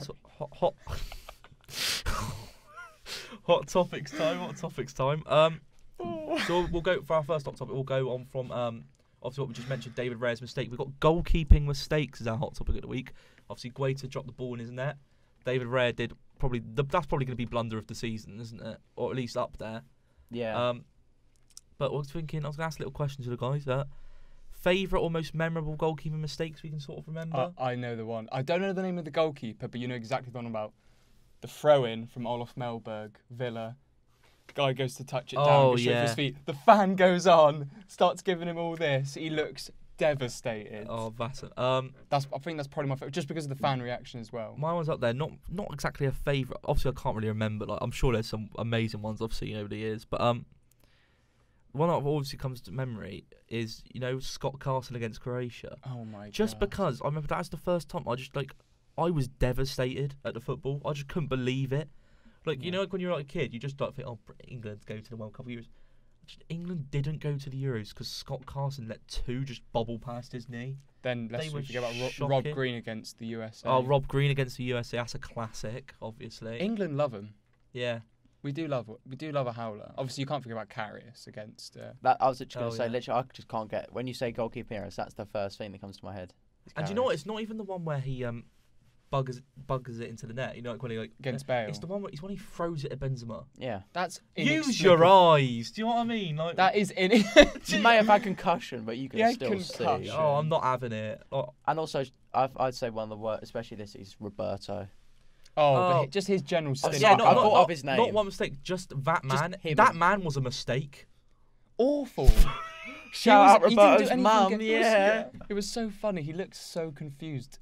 Hot topics time. So we'll go for our first hot topic. We'll go on from obviously what we just mentioned, David Raya's mistake. We've got goalkeeping mistakes as our hot topic of the week. Obviously, Guaita dropped the ball in his net. David Raya did that's probably going to be blunder of the season, isn't it? Or at least up there. Yeah. But I was going to ask a little question to the guys. Favourite or most memorable goalkeeping mistakes we can sort of remember? I know the one. I don't know the name of the goalkeeper, but you know exactly the one about. The throw-in from Olof Mellberg, Villa. The guy goes to touch it down with his feet. The fan goes on, starts giving him all this. He looks devastated. Oh, that's I think that's probably my favourite, just because of the fan reaction as well. My one's up there. Not exactly a favourite. Obviously, I can't really remember. Like, I'm sure there's some amazing ones I've seen over the years, but one that obviously comes to memory is Scott Carson against Croatia. Oh my god! Just because I remember that's the first time I was devastated at the football. I just couldn't believe it. Like when you're like a kid, you just think, oh, England's going to the World Cup Euros. England didn't go to the Euros because Scott Carson let 2 just bobble past his knee. Then let's forget about Rob Green against the USA. Oh, Rob Green against the USA. That's a classic, obviously. England love him. Yeah. We do love a howler. Obviously, you can't forget about Karius against. That I was literally going to say. Literally, I just can't get. When you say goalkeeper heroes, that's the first thing that comes to my head. And you know what? It's not even the one where he buggers it into the net. When he against Bale. It's the one where he throws it at Benzema. Yeah, that's use your eyes. Do you know what I mean? Like that is in. You may have had concussion, see. Oh, I'm not having it. Oh. And also, I'd say one of the worst, especially this, is Roberto. But just his general stint. Yeah, I thought of his name. Not one mistake, just that man. That man was a mistake. Awful. Shout out Roberto's mum, yeah. It was so funny. He looked so confused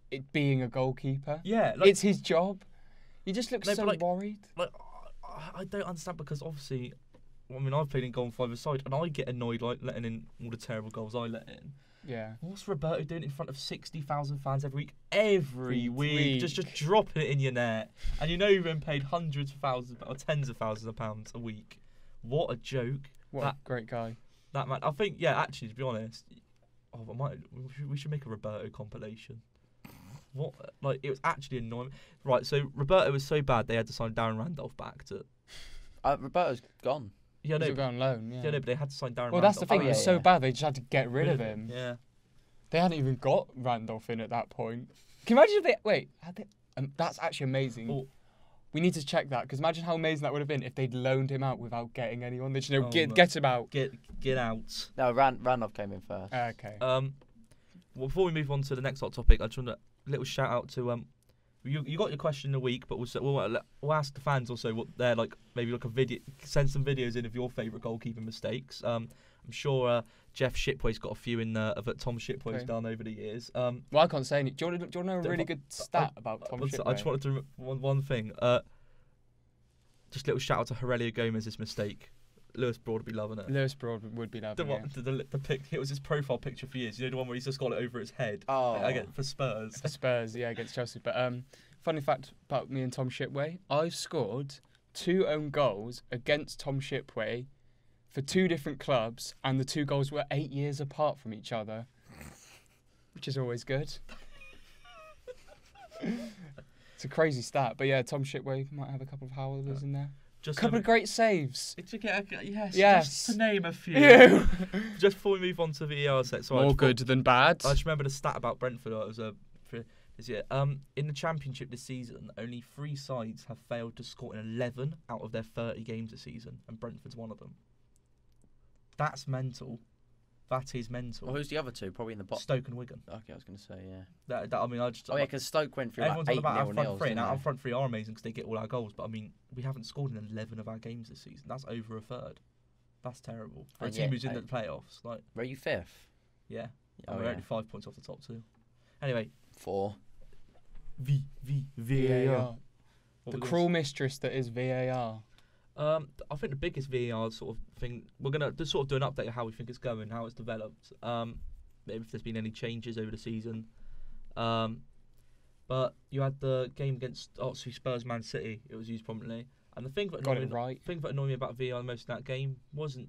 it being a goalkeeper. Yeah, like, It's his job. He just looks No, so but, like- worried. like I don't understand because obviously, I mean, I've played in goal and five-a-side, and I get annoyed like letting in all the terrible goals I let in. Yeah. What's Roberto doing in front of 60,000 fans every week? Every week, week. just dropping it in your net, and you know you've been paid hundreds of thousands or tens of thousands of pounds a week. What a joke! What a great guy. That man, I think, yeah, actually, to be honest, we should make a Roberto compilation. What, like, it was actually annoying. Right, so Roberto was so bad they had to sign Darren Randolph back to. Roberto's gone. Yeah, He's no, go on loan. Yeah. yeah, no, but they had to sign Darren. Well, Randolph. that's the thing. Oh, It was yeah, so yeah. bad they just had to get rid of him. Yeah. They hadn't even got Randolph in at that point. Can you imagine if they wait? Had they? That's actually amazing. Oh. We need to check that because imagine how amazing that would have been if they'd loaned him out without getting anyone. They just Oh, get him out. Get out. No, Randolph came in first. Okay. Well, before we move on to the next hot topic, I just want a little shout out to you got your question a week, but we'll ask the fans also what they're like. Maybe like a video, send some videos in of your favourite goalkeeping mistakes. I'm sure Jeff Shipway's got a few in there that Tom Shipway's done over the years. Well, I can't say any. Do you want to know a really good stat about Tom Shipway? I just wanted to one thing. Just a little shout out to Aurelio Gomez's mistake. Lewis Broad would be loving it. Lewis Broad would be loving it. The pic, it was his profile picture for years. You know the one where he's just got it over his head. Oh. Again, for Spurs. For Spurs, yeah, against Chelsea. But funny fact about me and Tom Shipway, I've scored 2 own goals against Tom Shipway for 2 different clubs, and the 2 goals were 8 years apart from each other, which is always good. It's a crazy stat, but yeah, Tom Shipway might have a couple of howlers in there. Just A couple of great saves. Yes. Yes. Just to name a few. Ew. Just before we move on to the VAR set, so More good than bad. I just remember the stat about Brentford. It was this year. In the Championship this season, only 3 sides have failed to score in 11 out of their 30 games this season, and Brentford's one of them. That's mental. That is mental. Well, who's the other 2? Probably in the bottom. Stoke and Wigan. Okay, I was going to say, yeah. I mean, I just. Oh, yeah, because Stoke went through Everyone's like on about 8-0 our front nils, three, and didn't our they? front three are amazing because they get all our goals. But I mean, we haven't scored in 11 of our games this season. That's over a third. That's terrible for a And team yeah, who's in the playoffs. Like, Were you 5th? yeah, Oh, and we're yeah. only 5 points off the top 2. Anyway, 4. VAR. The cruel mistress that is VAR. I think the biggest VAR sort of thing, we're going to just sort of do an update of how we think it's going, how it's developed, maybe if there's been any changes over the season. But you had the game against Spurs Man City, it was used prominently. And the thing that annoyed me about VAR most in that game wasn't,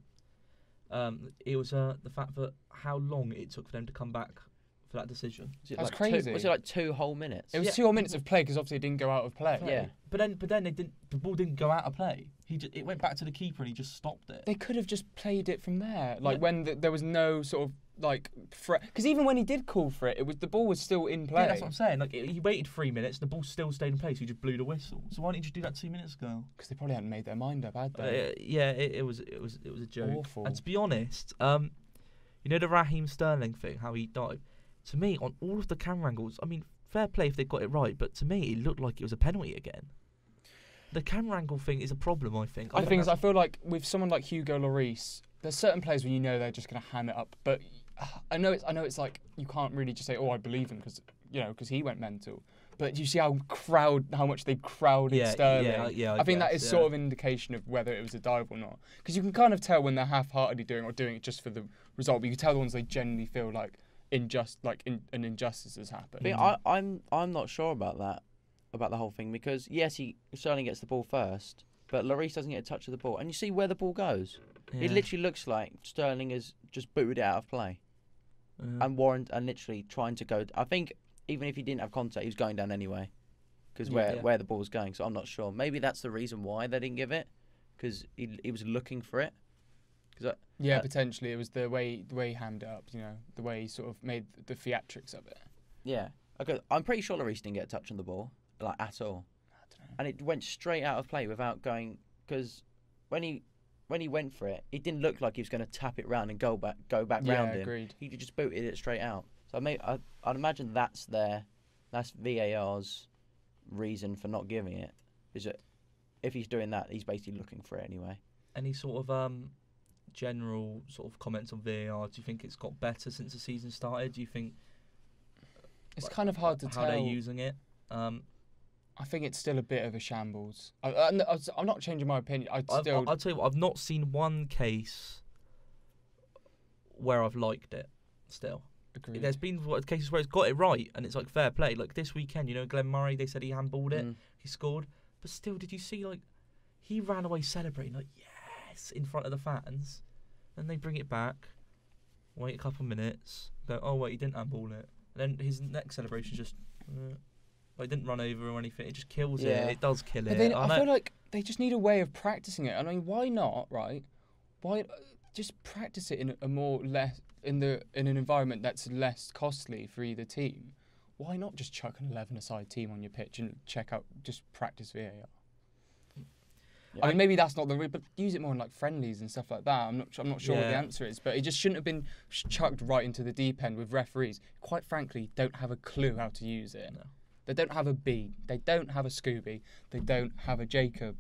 it was the fact that how long it took for them to come back for that decision. That's crazy. Was it like 2 whole minutes? It was 2 whole minutes of play because obviously it didn't go out of play. Yeah. But then the ball didn't go out of play. It went back to the keeper and he just stopped it. They could have just played it from there, like when there was no sort of like threat. Because even when he did call for it, the ball was still in play. Yeah, that's what I'm saying. Like he waited 3 minutes, the ball still stayed in place. He just blew the whistle. So why didn't you do that 2 minutes ago? Because they probably hadn't made their mind up, had they? Yeah, it was a joke. Awful. And to be honest, you know the Raheem Sterling thing, how he died. To me, on all of the camera angles, I mean, fair play if they got it right, but to me, it looked like it was a penalty again. The camera angle thing is a problem, I think. I feel like with someone like Hugo Lloris, there's certain players where you know they're just going to hand it up. But I know it's like you can't really just say, "Oh, I believe him," because he went mental. But you see how much they crowded Sterling. Yeah, I think that is sort of an indication of whether it was a dive or not. Because you can kind of tell when they're half-heartedly doing it just for the result. But you can tell the ones they genuinely feel like an injustice has happened. I'm not sure about that, about the whole thing, because yes, Sterling gets the ball first, but Lloris doesn't get a touch of the ball, and you see where the ball goes. Yeah. It literally looks like Sterling has just booted it out of play, and literally trying to go. I think even if he didn't have contact, he was going down anyway, because where the ball was going. So I'm not sure. Maybe that's the reason why they didn't give it, because he was looking for it. Potentially it was the way he hammed it up. The way he sort of made the theatrics of it. Yeah, okay. I'm pretty sure Lloris didn't get a touch on the ball, like at all. I don't know. And it went straight out of play without going, because when he went for it, it didn't look like he was going to tap it round and go back round him. Agreed. He just booted it straight out. So I'd imagine that's VAR's reason for not giving it. Is that if he's doing that, he's basically looking for it anyway. Any sort of general sort of comments on VAR? Do you think it's got better since the season started? Do you think It's kind of hard to how tell. they're using it. I think it's still a bit of a shambles. I'm not changing my opinion. I'll tell you what, I've not seen one case where I've liked it. Still, Agreed. there's been cases where it's got it right and it's like fair play. Like this weekend, Glenn Murray, they said he handballed it, he scored, but still, did you see like he ran away celebrating like yes in front of the fans, then they bring it back, wait a couple of minutes, go oh wait he didn't handball it, and then his next celebration just. It didn't run over or anything. It just kills it. It does kill it. Then I feel like they just need a way of practicing it. I mean, why not? Right? Why just practice it in a more less in an environment that's less costly for either team? Why not just chuck an 11-a-side team on your pitch and just practice VAR? Yeah. I mean, maybe that's not the route, but use it more in like friendlies and stuff like that. I'm not sure what the answer is, but it just shouldn't have been chucked right into the deep end with referees. Quite frankly, don't have a clue how to use it. No. They don't have a B. They don't have a Scooby. They don't have a Jacob.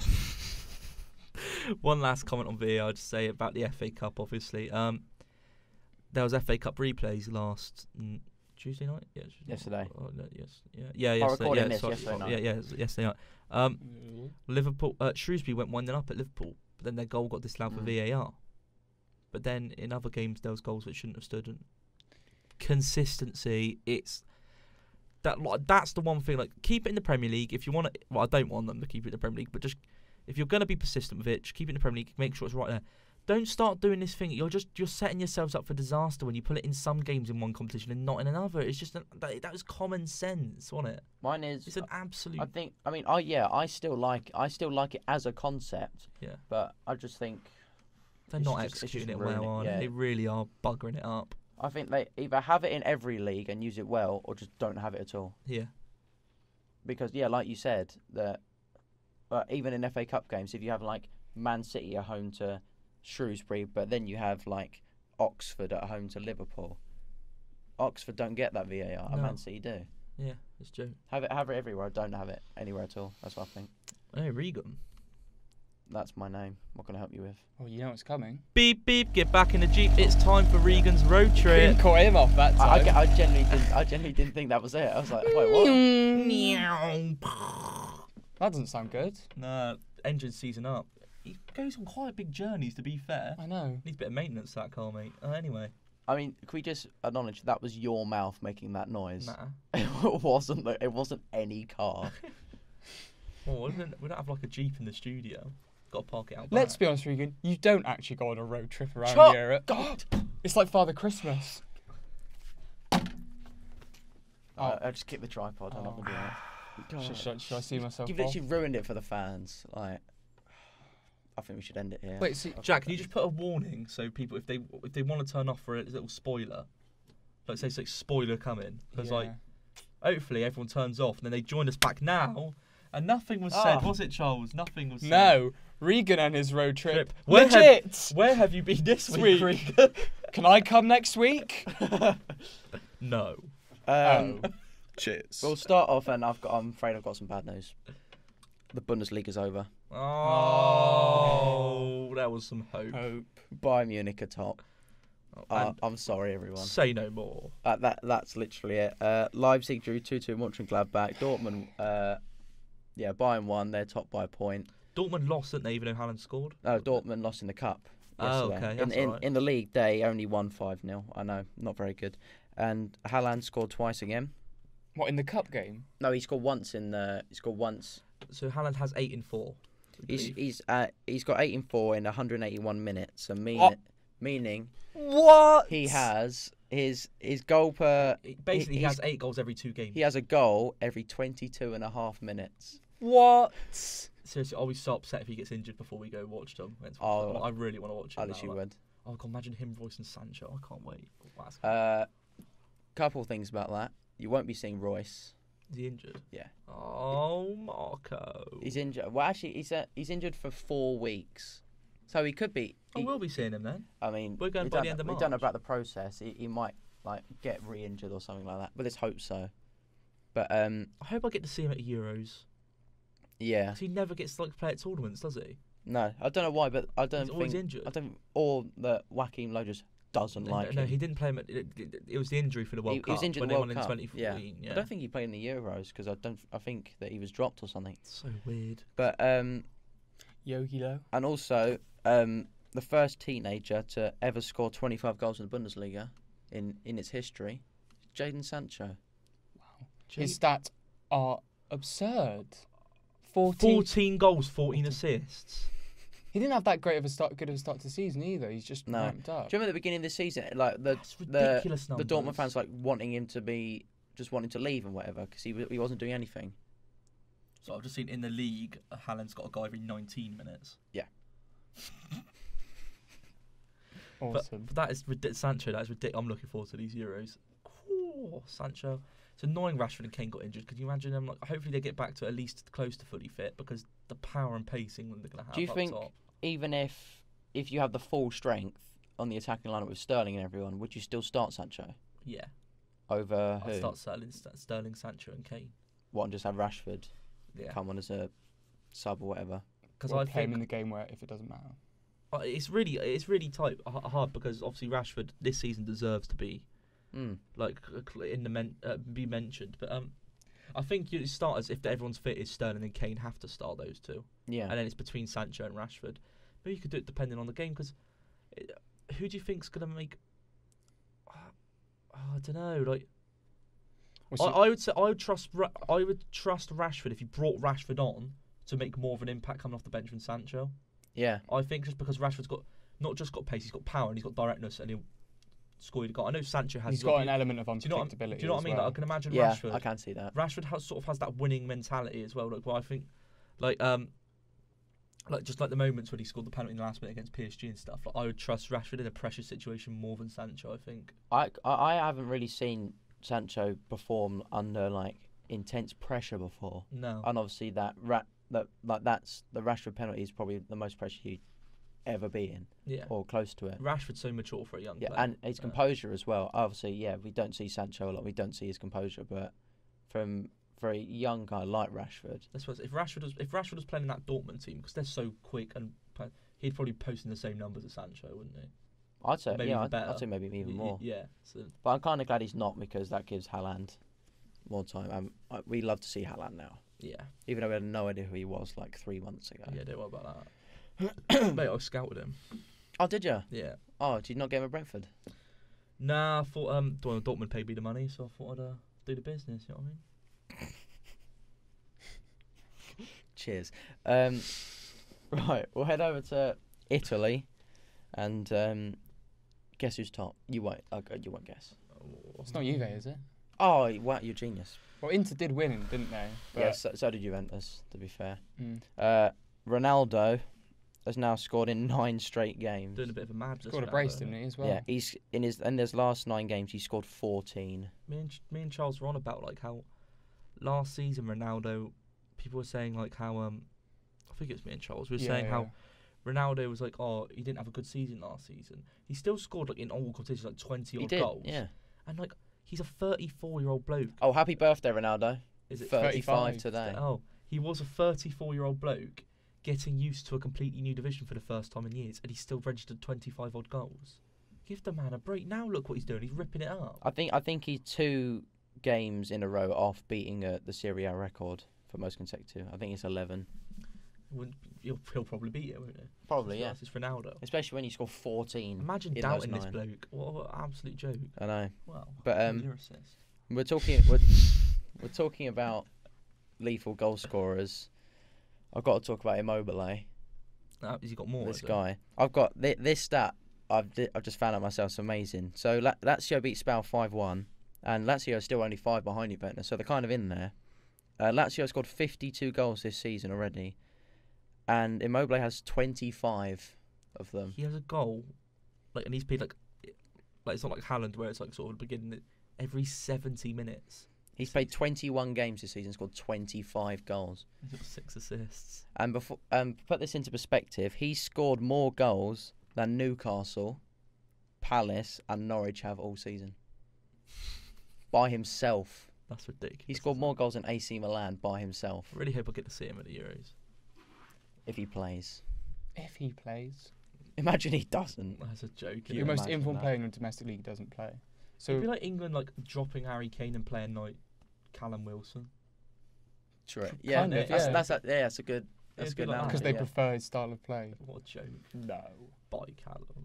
One last comment on VAR, I'd say about the FA Cup. Obviously, there was FA Cup replays last Tuesday night. Yeah, yesterday. Yesterday night. Yesterday night. Liverpool, Shrewsbury went 1-0 up at Liverpool, but then their goal got disallowed for VAR. But then in other games, there was goals that shouldn't have stood. And consistency, that's the one thing. Like, keep it in the Premier League if you want to. Well, I don't want them to keep it in the Premier League, but just if you're going to be persistent with it, just keep it in the Premier League. Make sure it's right there. Don't start doing this thing. You're setting yourselves up for disaster when you put it in some games in one competition and not in another. It's just that was common sense, wasn't it? Mine is. It's an absolute. I still like it as a concept. Yeah. But I just think they're not executing it well, are they? They really are buggering it up. I think they either have it in every league and use it well, or just don't have it at all. Yeah. Because like you said, that even in FA Cup games, if you have like Man City at home to Shrewsbury, but then you have like Oxford at home to Liverpool. Oxford don't get that VAR, and Man City do. Yeah, it's true. Have it everywhere. I don't have it anywhere at all. That's what I think. Hey, Regan. That's my name. What can I help you with? Oh, you know what's coming. Beep beep. Get back in the Jeep. It's time for Regan's road trip. Couldn't caught him off that time. I genuinely didn't think that was it. I was like, wait, what? That doesn't sound good. Nah, engine season up. He goes on quite big journeys, to be fair. I know. Needs a bit of maintenance, that car, mate. Anyway. I mean, can we just acknowledge that was your mouth making that noise? Nah. It wasn't any car. Well, we don't have like a Jeep in the studio. Got to park it out back. Let's be honest, Regan. You don't actually go on a road trip around Europe. God! It's like Father Christmas. I just kicked the tripod. I'm not gonna do that. Should I see myself? You've literally ruined it for the fans. Like, I think we should end it here. Wait, see, Jack, can you just put a warning so people, if they want to turn off for a little spoiler, like say it's like spoiler coming, because like hopefully everyone turns off and then they join us back now. And nothing was said, was it, Charles? Nothing was said. No. Regan and his road trip. Where have you been this week, Regan? Can I come next week? No. Cheers. We'll start off, and I'm afraid I've got some bad news. The Bundesliga's over. Oh, there was some hope. Bayern Munich are top. I'm sorry, everyone. Say no more. That's literally it. Leipzig drew 2-2 Mönchengladbach. Dortmund, Bayern won. They're top by a point. Dortmund lost, didn't they, even though Haaland scored? No, Dortmund lost in the cup. Oh, okay. That's all right. In the league, they only won 5-0. I know, not very good. And Haaland scored twice again. What, in the cup game? No, he scored once He scored once. So Haaland has 8 in 4. He's got 8 in 4 in 181 minutes. So meaning what he has his goal per. Basically, he has 8 goals every 2 games. He has a goal every 22.5 minutes. What? Seriously, are we so upset if he gets injured before we go watch them? I really want to watch him. I literally would. Oh, God, imagine him, Royce and Sancho. I can't wait. Couple things about that. You won't be seeing Royce. Is he injured? Yeah. Oh, Marco. He's injured. Well, actually, he's injured for 4 weeks, so he could be. We'll be seeing him then. I mean, we're going by the end of March. We don't know about the process. He might get re-injured or something like that. But let's hope so. But I hope I get to see him at Euros. Yeah. 'Cause he never gets to play at tournaments, does he? No, I don't know why, but I don't He's think always injured. or that Joachim Low just doesn't like No, him. he didn't play him. It was the injury for the World Cup. He was injured when in the they World won Cup. in 2014. Yeah. I don't think he played in the Euros because I think that he was dropped or something. So weird. But Yogi Low. and also the first teenager to ever score 25 goals in the Bundesliga in its history, Jadon Sancho. His stats are absurd. 14. Goals, 14 assists. He didn't have that good of a start to the season either. He's just ramped up. Do you remember the beginning of the season, like That's the ridiculous the numbers. Dortmund fans like wanting him to be just wanting to leave and whatever because he wasn't doing anything. So I've just seen in the league, Haaland's got a guy every 19 minutes. Yeah. Awesome. But that is Sancho. That is ridiculous. I'm looking forward to these Euros. Cool, Sancho. It's annoying Rashford and Kane got injured. Could you imagine them? Like, hopefully they get back to at least close to fully fit because the power and pacing that they're going to have. Do you up think top. even if you have the full strength on the attacking lineup with Sterling and everyone, would you still start Sancho Yeah. over I'd who? start Sterling, Sancho, and Kane. What, and just have Rashford Yeah. come on as a sub or whatever? Because Or I play him think in the game where if it doesn't matter. it's really tight, hard because obviously Rashford this season deserves to be in the be mentioned. But I think your starters, if everyone's fit, is Sterling and Kane have to start those two. Yeah. And then it's between Sancho and Rashford. Maybe you could do it depending on the game because who do you think's going to make? I don't know. Like I would say I would trust Rashford if you brought Rashford on to make more of an impact coming off the bench than Sancho. Yeah. I think just because Rashford's got not just got pace, he's got power and he's got directness and he'll score the goal. I know Sancho has. He's got an element of unpredictability. Do you know what I mean? Well. Like, I can imagine Yeah, Rashford. I can see that. Rashford has that winning mentality as well. Like, well, I think, like just like the moments when he scored the penalty in the last minute against PSG and stuff. Like, I would trust Rashford in a pressure situation more than Sancho. I think. I haven't really seen Sancho perform under like intense pressure before. No. And obviously that's the Rashford penalty is probably the most pressure you'd ever be in. Yeah. Or close to it. Rashford's so mature for a young player. And his composure as well. Obviously, yeah, we don't see Sancho a lot. We don't see his composure, but for a young guy like Rashford, That's what, if Rashford was playing in that Dortmund team because they're so quick and he'd probably post in the same numbers as Sancho, wouldn't he? I'd say Maybe even better. I'd say maybe even more. Yeah. So, But I'm kind of glad he's not because that gives Haaland more time. We love to see Haaland now, yeah. even though we had no idea who he was like 3 months ago. Yeah, don't worry about that. Mate, I scouted him. Oh, did you? Yeah. Oh, did you not get him at Brentford? Nah, I thought Dortmund paid me the money, so I thought I'd do the business. You know what I mean? Cheers. Right, we'll head over to Italy, and guess who's top? You won't. You won't guess. It's not Juve, is it? Oh, wow, you're a genius. Well, Inter did win, didn't they? But, Yes, so did Juventus. To be fair, Mm. Ronaldo has now scored in 9 straight games. Doing a bit of a madness. Scored a now, brace, though, didn't innit? he, as well? Yeah, he's in his last 9 games. He scored 14. Me and Charles were on about like how last season Ronaldo, people were saying like how I think it was me and Charles. We were saying how Ronaldo was like, oh, he didn't have a good season last season. He still scored like in all competitions like 20 He odd did. goals. Yeah. And like he's a 34-year-old bloke. Oh, happy birthday, Ronaldo! Is it 35 today? Oh, he was a 34-year-old bloke getting used to a completely new division for the first time in years, and he's still registered 25 odd goals. Give the man a break. Now look what he's doing. He's ripping it up. I think he's 2 games in a row off beating the Serie A record for most consecutive. I think it's 11. He'll probably beat it, won't he? Probably, yeah. It's Ronaldo. Especially when you score 14. Imagine in doubting those this 9. bloke. What an absolute joke. I know. Wow. But, lyricist. We're talking about lethal goal scorers. I've got to talk about Immobile. Has he got more? This has he? guy. I've got this stat. I've just found out myself. It's amazing. So Lazio beat Spal 5-1, and Lazio is still only 5 behind Juventus, so they're kind of in there. Lazio scored 52 goals this season already, and Immobile has 25 of them. He has a goal, and he's played like it's not like Haaland where it's like sort of beginning every 70 minutes. He's played 21 games this season, scored 25 goals. He's got 6 assists. And before, put this into perspective, he scored more goals than Newcastle, Palace, and Norwich have all season. By himself. That's ridiculous. He scored more goals than AC Milan by himself. I really hope I get to see him at the Euros. If he plays. If he plays. Imagine he doesn't. That's a joke. Can The you most imagine informed that? player in a domestic league doesn't play. So it'd So be like England like dropping Harry Kane and playing like Callum Wilson. True. Yeah, Kind of, that's, yeah. that's a good. That's a It'd be good like that. analogy. because they yeah. prefer his style of play. What a joke. No. By Callum.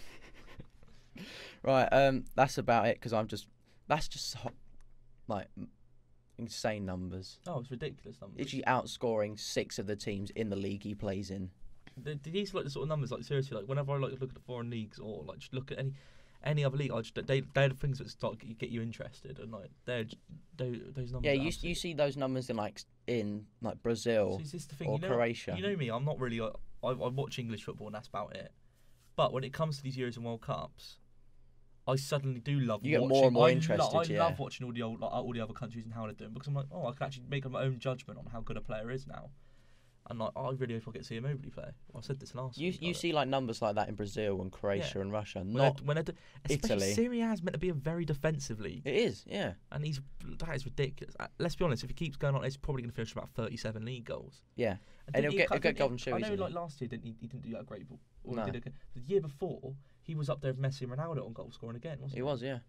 Right. That's about it. Because that's just like insane numbers. Oh, it's ridiculous numbers. Literally outscoring 6 of the teams in the league he plays in. These like the sort of numbers, like seriously, like whenever I like look at the foreign leagues or like just look at any other league, they're the things that start get you interested, and like those numbers. Yeah, are you absolutely- see those numbers in Brazil So is this the thing, or Croatia. You know me, I'm not really. I watch English football and that's about it. But when it comes to these Euros and World Cups, I suddenly do love. You get watching, more and more I interested, yeah. love watching all the other countries and how they're doing because I'm like, oh, I can actually make my own judgment on how good a player is now. And like, I really hope I get to see him Mobley play. I said this last week. You see like numbers like that in Brazil and Croatia and Russia. Not especially Italy. Serie A is meant to be a very defensive league, it is, yeah. and that is ridiculous. Let's be honest, if he keeps going on, it's probably going to finish about 37 league goals. Yeah. And didn't he'll get didn't golden shoe I know, easily. like last year, he didn't do that great. Or No. he did okay. The year before, he was up there with Messi and Ronaldo on goal scoring again, wasn't he? He was, yeah.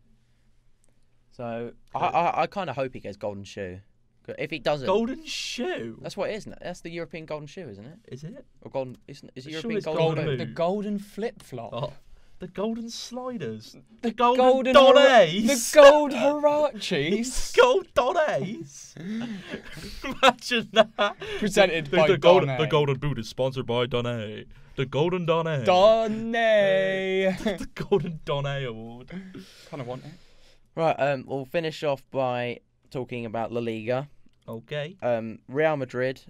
So I kind of hope he gets golden shoe. If he doesn't, Golden shoe. that's what it is. Isn't it? That's the European golden shoe, isn't it? Is it? Or golden? Is it Sure European it's golden? golden boot? boot. The golden flip flop. Oh, the golden sliders. The golden Hira- Donays. The gold Hirachis. Gold Donays. Imagine that. Presented by the golden. Donay. The golden boot is sponsored by Donay. The golden Donay. Donay. The golden Donay award. Kind of want it. Right. We'll finish off by talking about La Liga. Okay. Real Madrid,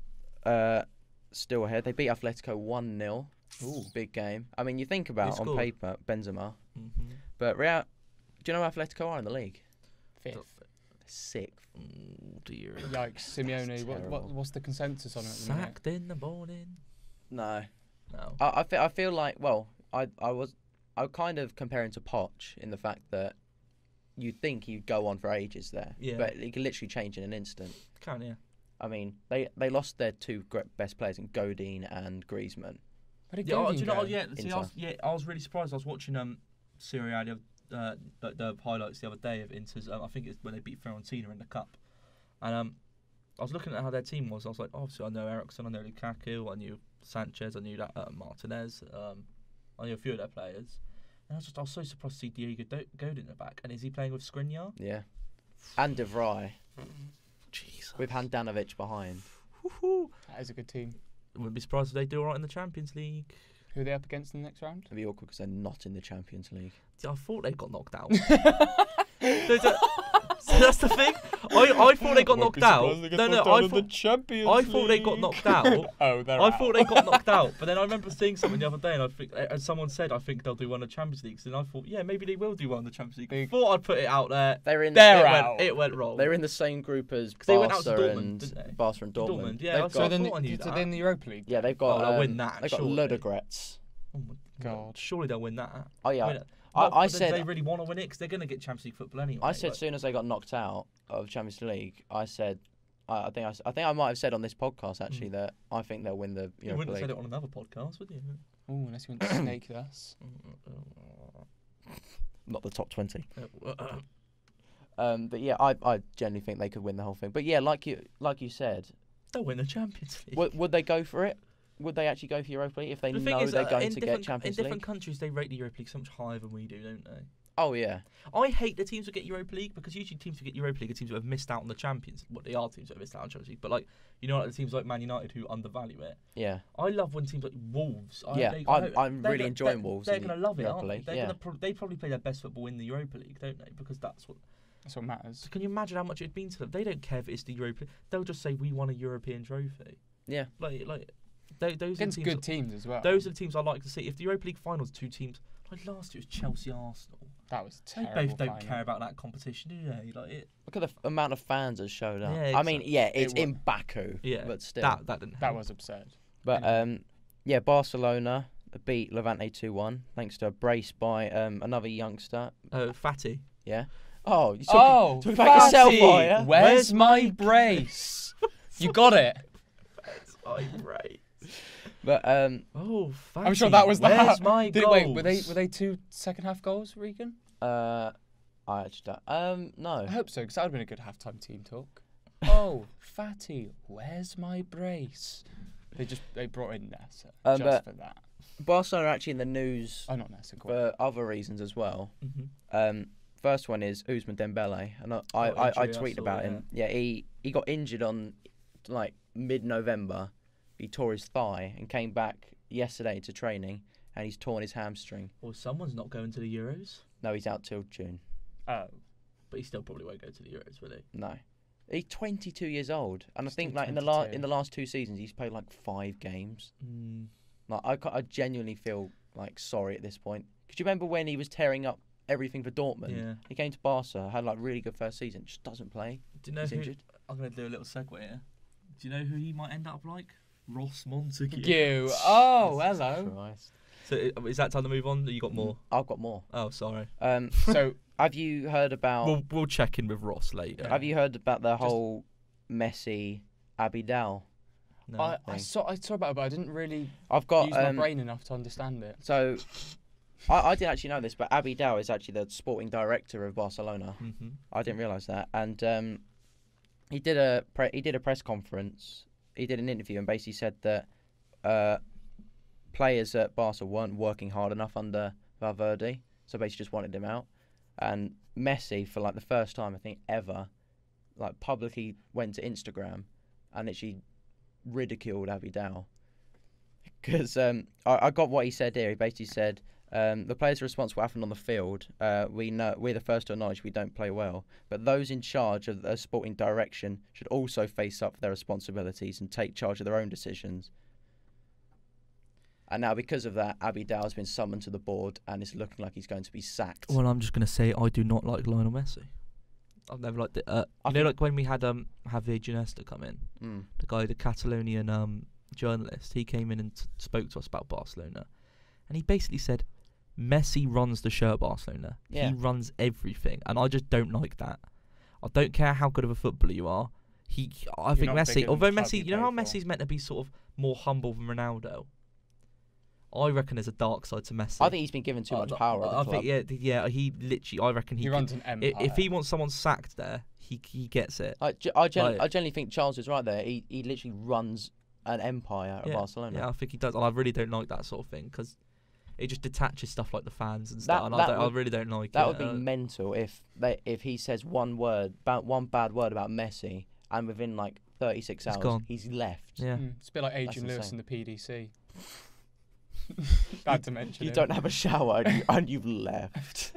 still ahead. They beat Atletico 1-0. Ooh. Big game. I mean, you think about Who on scored? paper Benzema, Mm-hmm. but Real. Do you know how Atletico are in the league? Fifth. Sixth. Oh dear. Yikes, Simeone. terrible. What's the consensus on it at the minute? Sacked in the morning. No. No. I feel like, well, I kind of comparing to Poch in the fact that you'd think he'd go on for ages there, Yeah. but he could literally change in an instant. Can yeah. I mean, they lost their 2 best players in Godin and Griezmann. Where did Yeah, Godin do you know? go? Yeah, see, Inter. I was really surprised. I was watching Serie A the highlights the other day of Inter's. I think it's when they beat Fiorentina in the cup, and I was looking at how their team was. I was like, obviously, I know Eriksen, I know Lukaku, I knew Sanchez, I knew that Martinez, I knew a few of their players. And I was so surprised to see Diego Godin in the back. And is he playing with Skriniar? Yeah. And De Vrij Jesus. with Handanovic behind. That is a good team. Wouldn't be surprised if they do all right in the Champions League. Who are they up against in the next round? It'd be awkward because they're not in the Champions League. See, I thought they got knocked out. So that's the thing. I thought they got knocked out. No, I thought they got knocked out. Oh, they're I out. thought they got knocked out, but then I remember seeing something the other day, and someone said, "I think they'll do one of the Champions Leagues." And I thought, yeah, maybe they will do one of the Champions League. They- Thought I'd put it out there. They're in. They're it out. It went wrong. They're in the same group as they went out to Barca Dortmund, and didn't they? Barca and Dortmund. Dortmund, yeah, They've that's got, what I So thought I knew they're that. in the Europa League. yeah, they've got. Oh, they'll win that, They've got surely. Ludogorets. Oh my God. Surely they'll win that. Oh yeah, Win it. I But said. they really want to win it because they're going to get Champions League football anyway. I said like- soon as they got knocked out of Champions League, I said. I think I might have said on this podcast actually that I think they'll win the you Europa wouldn't have said League. it on another podcast, would you? Oh, unless you want to snake us. Not the top 20. Uh, But yeah, I genuinely think they could win the whole thing. But yeah, like you said, They'll win the Champions League. would they go for it? Would they actually go for Europa League if they The know thing is, they're going in to get different Champions in different League? countries, they rate the Europa League so much higher than we do, don't they? Oh yeah, I hate the teams who get Europa League because usually teams who get Europa League are teams who have missed out on the Champions. Well, they are teams who have missed out on Champions League, but like you know, like the teams like Man United who undervalue it. yeah. I love when teams like Wolves. Yeah, I'm really enjoying Wolves They're in the going to love it, Europa aren't they? League, They're yeah. they probably play their best football in the Europa League, don't they? Because that's what. That's what matters. So can you imagine how much it'd mean to them? They don't care if it's the Europa League. They'll just say we won a European trophy. Yeah. Those are the Against teams. good teams as well. Those are the teams I like to see. If the Europa League finals, 2 teams like last year was Chelsea, Arsenal. That was They terrible. both don't final. care about that competition, do they? Like it. Look at the amount of fans that showed up. Yeah, I mean, exactly. yeah, it's It in Baku, Yeah, but still. that didn't. That help. was absurd. But yeah, Barcelona beat Levante 2-1 thanks to a brace by another youngster. Fatty. Yeah. Oh, you Oh, talking about yourself, Fatty, are ya? where's my brace? You got it. Oh, right. But Oh, fancy. I'm sure that was Where's that. my goals? Wait, were they 2 second half goals, Regan? I actually don't. No. I hope so, because that would have been a good halftime team talk. Oh, Fatty, where's my brace? They brought in Nessa just but- for that. Barcelona are actually in the news Oh, not Nessa. Go on. for other reasons as well. Mm-hmm. First one is Ousmane Dembele, and I injury, I tweeted saw, about him. Yeah, he got injured on like mid-November. He tore his thigh and came back yesterday to training, and he's torn his hamstring. Well, someone's not going to the Euros, No, he's out till June. Oh, but he still probably won't go to the Euros, will he? No, he's 22 years old, and I think Still like in 22. the last 2 seasons he's played like 5 games. Mm. Like I genuinely feel like sorry at this point. Because you remember when he was tearing up everything for Dortmund? Yeah. He came to Barca, had like really good first season, just doesn't play. Do you know He's who? injured. I'm going to do a little segue here. Do you know who he might end up like? Ross Montague. you. Oh, hello. Christ. So is that time to move on? Or you got more? I've got more. Oh, sorry. So, Have you heard about? We'll check in with Ross later. Have you heard about the whole Messi Abidal? No. I saw about it, but I didn't really I've got use my brain enough to understand it. So I didn't actually know this, but Abidal is actually the sporting director of Barcelona. Mm-hmm. I didn't realise that, and he did a press conference. He did an interview and basically said that players at Barca weren't working hard enough under Valverde, so basically just wanted him out. And Messi, for like the first time I think ever, like publicly went to Instagram and actually ridiculed Abidal. Because I got what he said here. He basically said the players are responsible for what happened on the field. We're the first to acknowledge we don't play well, but those in charge of the sporting direction should also face up for their responsibilities and take charge of their own decisions. And now, because of that, Abidal has been summoned to the board and it's looking like he's going to be sacked. Well, I'm just going to say I do not like Lionel Messi. I've never liked it. Like when we had Javier Ginesta come in, the guy, the Catalonian journalist, he came in and spoke to us about Barcelona, and he basically said Messi runs the show at Barcelona. Yeah. He runs everything, and I just don't like that. I don't care how good of a footballer you are. I think not bigger Messi, than although the club Messi, you you know how play for. Messi's meant to be sort of more humble than Ronaldo. I reckon there's a dark side to Messi. I think he's been given too much power at the club. Yeah. He literally, I reckon He runs an empire. If he wants someone sacked there, he gets it. I generally think Charles is right there. He literally runs an empire at Barcelona. Yeah, I think he does. And I really don't like that sort of thing because it just detaches stuff like the fans and stuff. I really don't like it. That would be mental if he says one bad word about Messi and within like 36 hours gone. he's left. Yeah. It's a bit like Adrian Lewis insane. in the PDC. Bad to mention. You him. don't have a shower and you've left.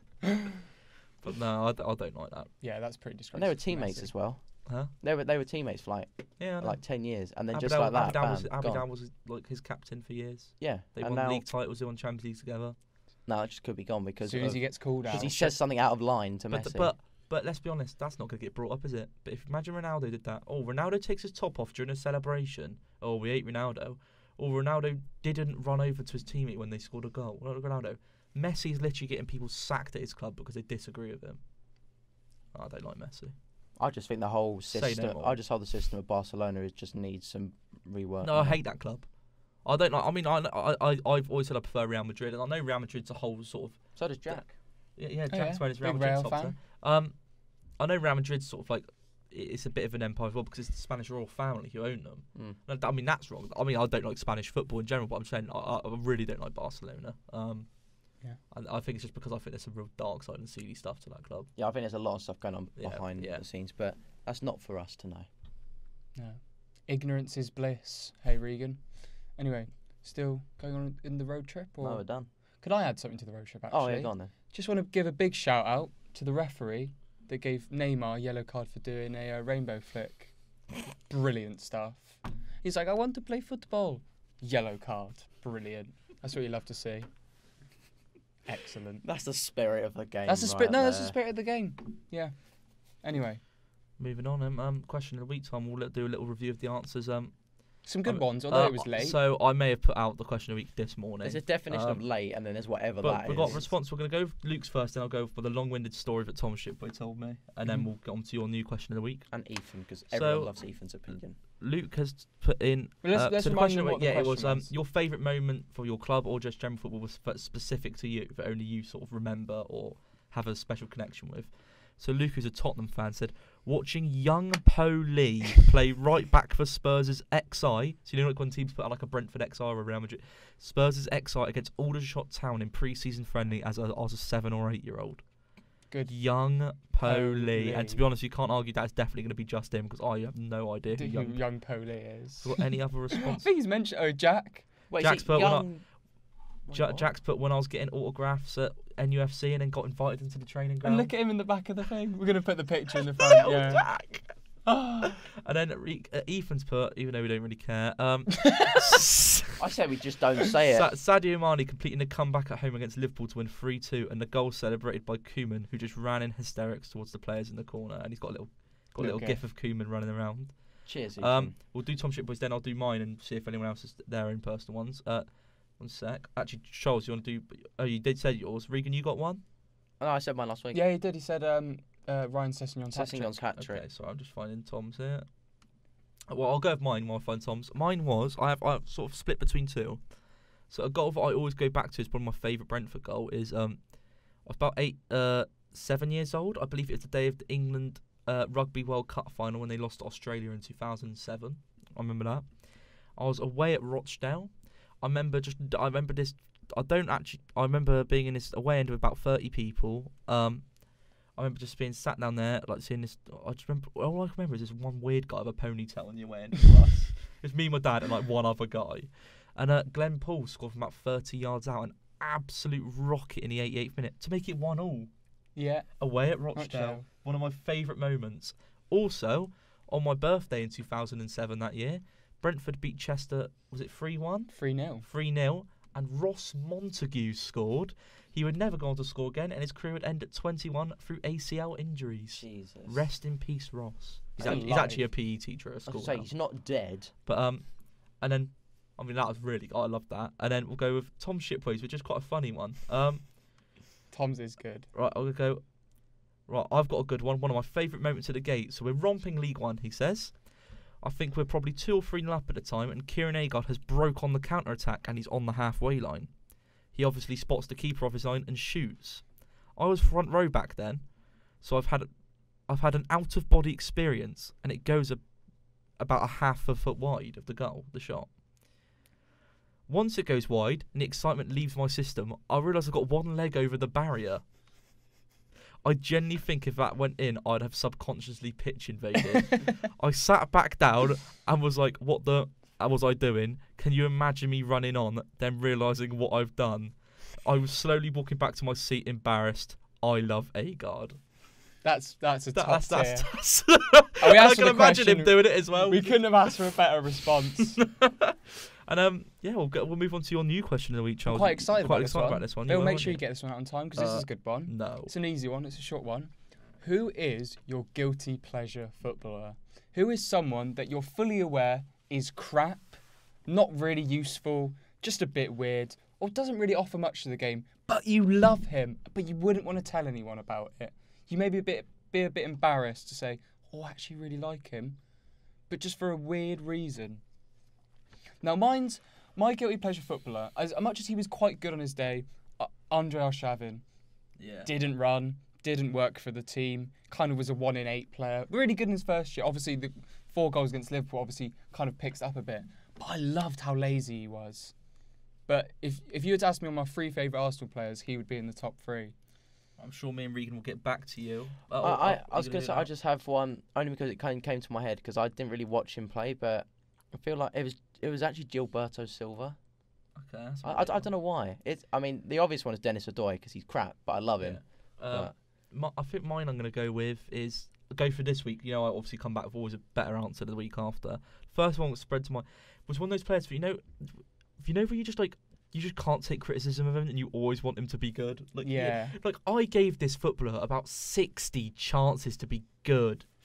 But no, I don't like that. Yeah, that's pretty disgraceful. And they were for teammates Messi. as well. Huh? They were teammates for like 10 years, and then just like that, Abidal was like his captain for years. yeah. They and won now, league titles, they won Champions League together. now it just could be gone because As soon as he gets called out. he says something out of line to Messi. But let's be honest, that's not going to get brought up, is it? But if imagine Ronaldo did that. Oh, Ronaldo takes his top off during a celebration. Oh, we hate Ronaldo. Or Ronaldo didn't run over to his teammate when they scored a goal. Ronaldo. Messi's literally getting people sacked at his club because they disagree with him. I don't like Messi. I just think the whole system. no more. I just hold the system of Barcelona just needs some rework. No, I hate that club. I don't like. I mean, I've always said I prefer Real Madrid, and I know Real Madrid's a whole sort of. So does Jack. Yeah, Oh, Jack's yeah. wearing his Real Big Madrid Real socks. fan. I know Real Madrid's sort of like it's a bit of an empire as well because it's the Spanish royal family who own them. I mean, that's wrong. I mean, I don't like Spanish football in general, but I'm saying I really don't like Barcelona. Yeah. And I think it's just because I think there's some real dark side and seedy stuff to that club. Yeah, I think there's a lot of stuff going on Yeah, behind yeah. the scenes, but that's not for us to know. No. Ignorance is bliss. Hey, Regan. Anyway, still going on in the road trip? Or No, we're done. Could I add something to the road trip, actually? Oh, yeah, go on then. Just want to give a big shout out to the referee that gave Neymar a yellow card for doing a rainbow flick. Brilliant stuff. He's like, I want to play football. Yellow card. Brilliant. That's what you love to see. Excellent. That's the spirit of the game. That's the spirit. right No, that's the there. spirit of the game. Yeah. Anyway, Moving on, question of the week time. We'll do a little review of the answers. Some good ones, although it was late. So I may have put out the question of the week this morning. There's a definition of late, and then there's whatever but that we've is. got a response. We're going to go with Luke's first, then I'll go for the long-winded story that Tom Shipboy told me, and then we'll get on to your new question of the week. And Ethan, because everyone loves Ethan's opinion. Luke has put in. Let's so the remind question them of what the week, the it was question was. your favourite moment for your club or just general football was specific to you, that only you sort of remember or have a special connection with. So Luke, who's a Tottenham fan, said, watching young Po Lee play right back for Spurs' XI. So you know, like when teams put out like a Brentford XI or a Real Madrid, Spurs' XI against Aldershot Town in pre-season friendly as a 7 or 8 year old. Good. Young Po Lee. Lee. And to be honest, you can't argue that it's definitely going to be just him, because I have no idea who Young Po Lee is. Got any other I response? think he's mentioned. Jack. Wait, Jack's put young... Jack's put when I was getting autographs at NUFC and then got invited into the training ground. And look at him in the back of the thing. We're gonna put the picture in the front. Yeah. Jack. And then Ethan's put, even though we don't really care. I say we just don't say it. Sadio Mane completing a comeback at home against Liverpool to win 3-2, and the goal celebrated by Koeman, who just ran in hysterics towards the players in the corner, and he's got a little gif of Koeman running around. Cheers, Ethan. We'll do Tom Shipboy's, then I'll do mine and see if anyone else has their own personal ones. One sec. Actually, Charles, you want to do? Oh, you did say yours. Regan, you got one? No, I said mine last week. Yeah, he did. He said Ryan Sessegnon's hat trick. Okay, so I'm just finding Tom's here. Well, I'll go with mine while I find Tom's. Mine was I've sort of split between two. So a goal that I always go back to is one of my favourite Brentford goal. Is I was about 7 years old. I believe it was the day of the England Rugby World Cup final when they lost to Australia in 2007. I remember that. I was away at Rochdale. I remember this. I remember being in this away end with about 30 people. I remember just being sat down there, like seeing this. I just remember all I can remember is this one weird guy with a ponytail on the away end of the bus. It's me, my dad, and like one other guy. And Glenn Paul scored from about 30 yards out, an absolute rocket in the 88th minute to make it 1-1. Yeah. Away at Rochdale. One of my favourite moments. Also, on my birthday in 2007 that year, Brentford beat Chester, was it 3-1? 3-0. 3-0, and Ross Montague scored. He would never go on to score again, and his career would end at 21 through ACL injuries. Jesus. Rest in peace, Ross. He's Alive. actually a PE teacher at a school now. He's not dead. But and then, I mean, that was really, I love that. And then we'll go with Tom Shipways, which is quite a funny one. Tom's is good. Right, I'll go. Right, I've got a good one. One of my favourite moments at the gate. So we're romping League One, he says. I think we're probably 2 or 3-0 up at the time, and Kieran Agard has broke on the counter-attack, and he's on the halfway line. He obviously spots the keeper off his line and shoots. I was front row back then, so I've had an out-of-body experience, and it goes about a half a foot wide of the goal, the shot. Once it goes wide and the excitement leaves my system, I realise I've got one leg over the barrier. I genuinely think if that went in, I'd have subconsciously pitch invaded. I sat back down and was like, what was I doing? Can you imagine me running on, then realising what I've done? I was slowly walking back to my seat, embarrassed. I love Agard. That's a top tier. We I can imagine him doing it as well. We couldn't have asked for a better response. And we'll move on to your new question of the week, Charles. I'm quite excited about this one. Bill, make sure you get this one out on time, because this is a good one. No. It's an easy one. It's a short one. Who is your guilty pleasure footballer? Who is someone that you're fully aware is crap, not really useful, just a bit weird, or doesn't really offer much to the game, but you love him, but you wouldn't want to tell anyone about it? You may be a bit embarrassed to say, oh, I actually really like him, but just for a weird reason. Now, my guilty pleasure footballer, as much as he was quite good on his day, Andre Arshavin. Yeah. Didn't run, didn't work for the team, kind of was a 1 in 8 player. Really good in his first year. Obviously, the 4 goals against Liverpool obviously kind of picks up a bit. But I loved how lazy he was. But if you were to ask me on my 3 favourite Arsenal players, he would be in the top 3. I'm sure me and Regan will get back to you. I was going to say, I just have one, only because it kind of came to my head, because I didn't really watch him play, but I feel like it was actually Gilberto Silva. Okay. I don't know why. The obvious one is Dennis Odoi, because he's crap, but I love him. I think mine I'm going to go with is go for this week. You know, I obviously come back with always a better answer the week after. First one was spread to was one of those players. Where where you just like. You just can't take criticism of him, and you always want him to be good. Yeah. I gave this footballer about 60 chances to be good,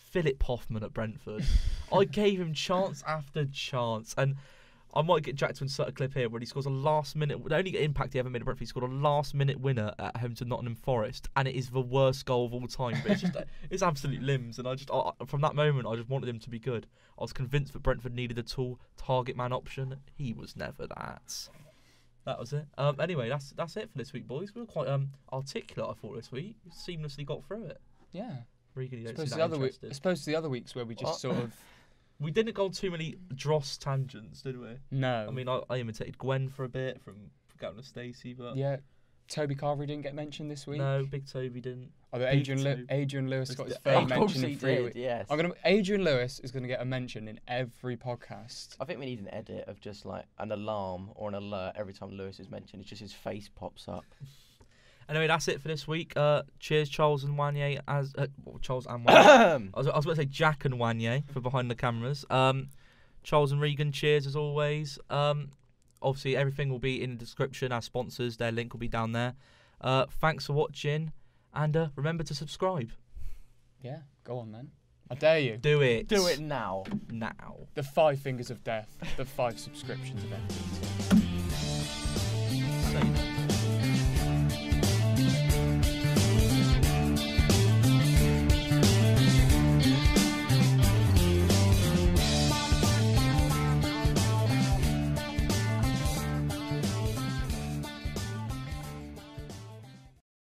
Philip Hoffman at Brentford. I gave him chance after chance, and I might get Jack to insert a clip here where he scores a last-minute. The only impact he ever made at Brentford, he scored a last-minute winner at home to Nottingham Forest, and it is the worst goal of all time. But it's just it's absolute limbs, and from that moment I just wanted him to be good. I was convinced that Brentford needed a tall target man option. He was never that. That was it. Anyway, that's it for this week, boys. We were quite articulate, I thought, this week. We seamlessly got through it. Yeah. Regan, you don't I seem that interested. suppose the other weeks where we just sort of... We didn't go on too many dross tangents, did we? No. I mean, I imitated Gwen for a bit from Gavin and Stacey, but... Yeah. Toby Carvery didn't get mentioned this week. No, Big Toby didn't. Oh, but Adrian Lewis got his first mention in 3 weeks. Yes. Adrian Lewis is going to get a mention in every podcast. I think we need an edit of just like an alarm or an alert every time Lewis is mentioned. It's just his face pops up. Anyway, that's it for this week. Cheers, Charles and Wanye. Charles and Wanye. I was about to say Jack and Wanye for behind the cameras. Charles and Regan, cheers as always. Obviously, everything will be in the description. Our sponsors, their link will be down there. Thanks for watching, and remember to subscribe. Yeah, go on then. I dare you. Do it. Do it now. Now. The 5 fingers of death. The 5 subscriptions of FBT. Say that.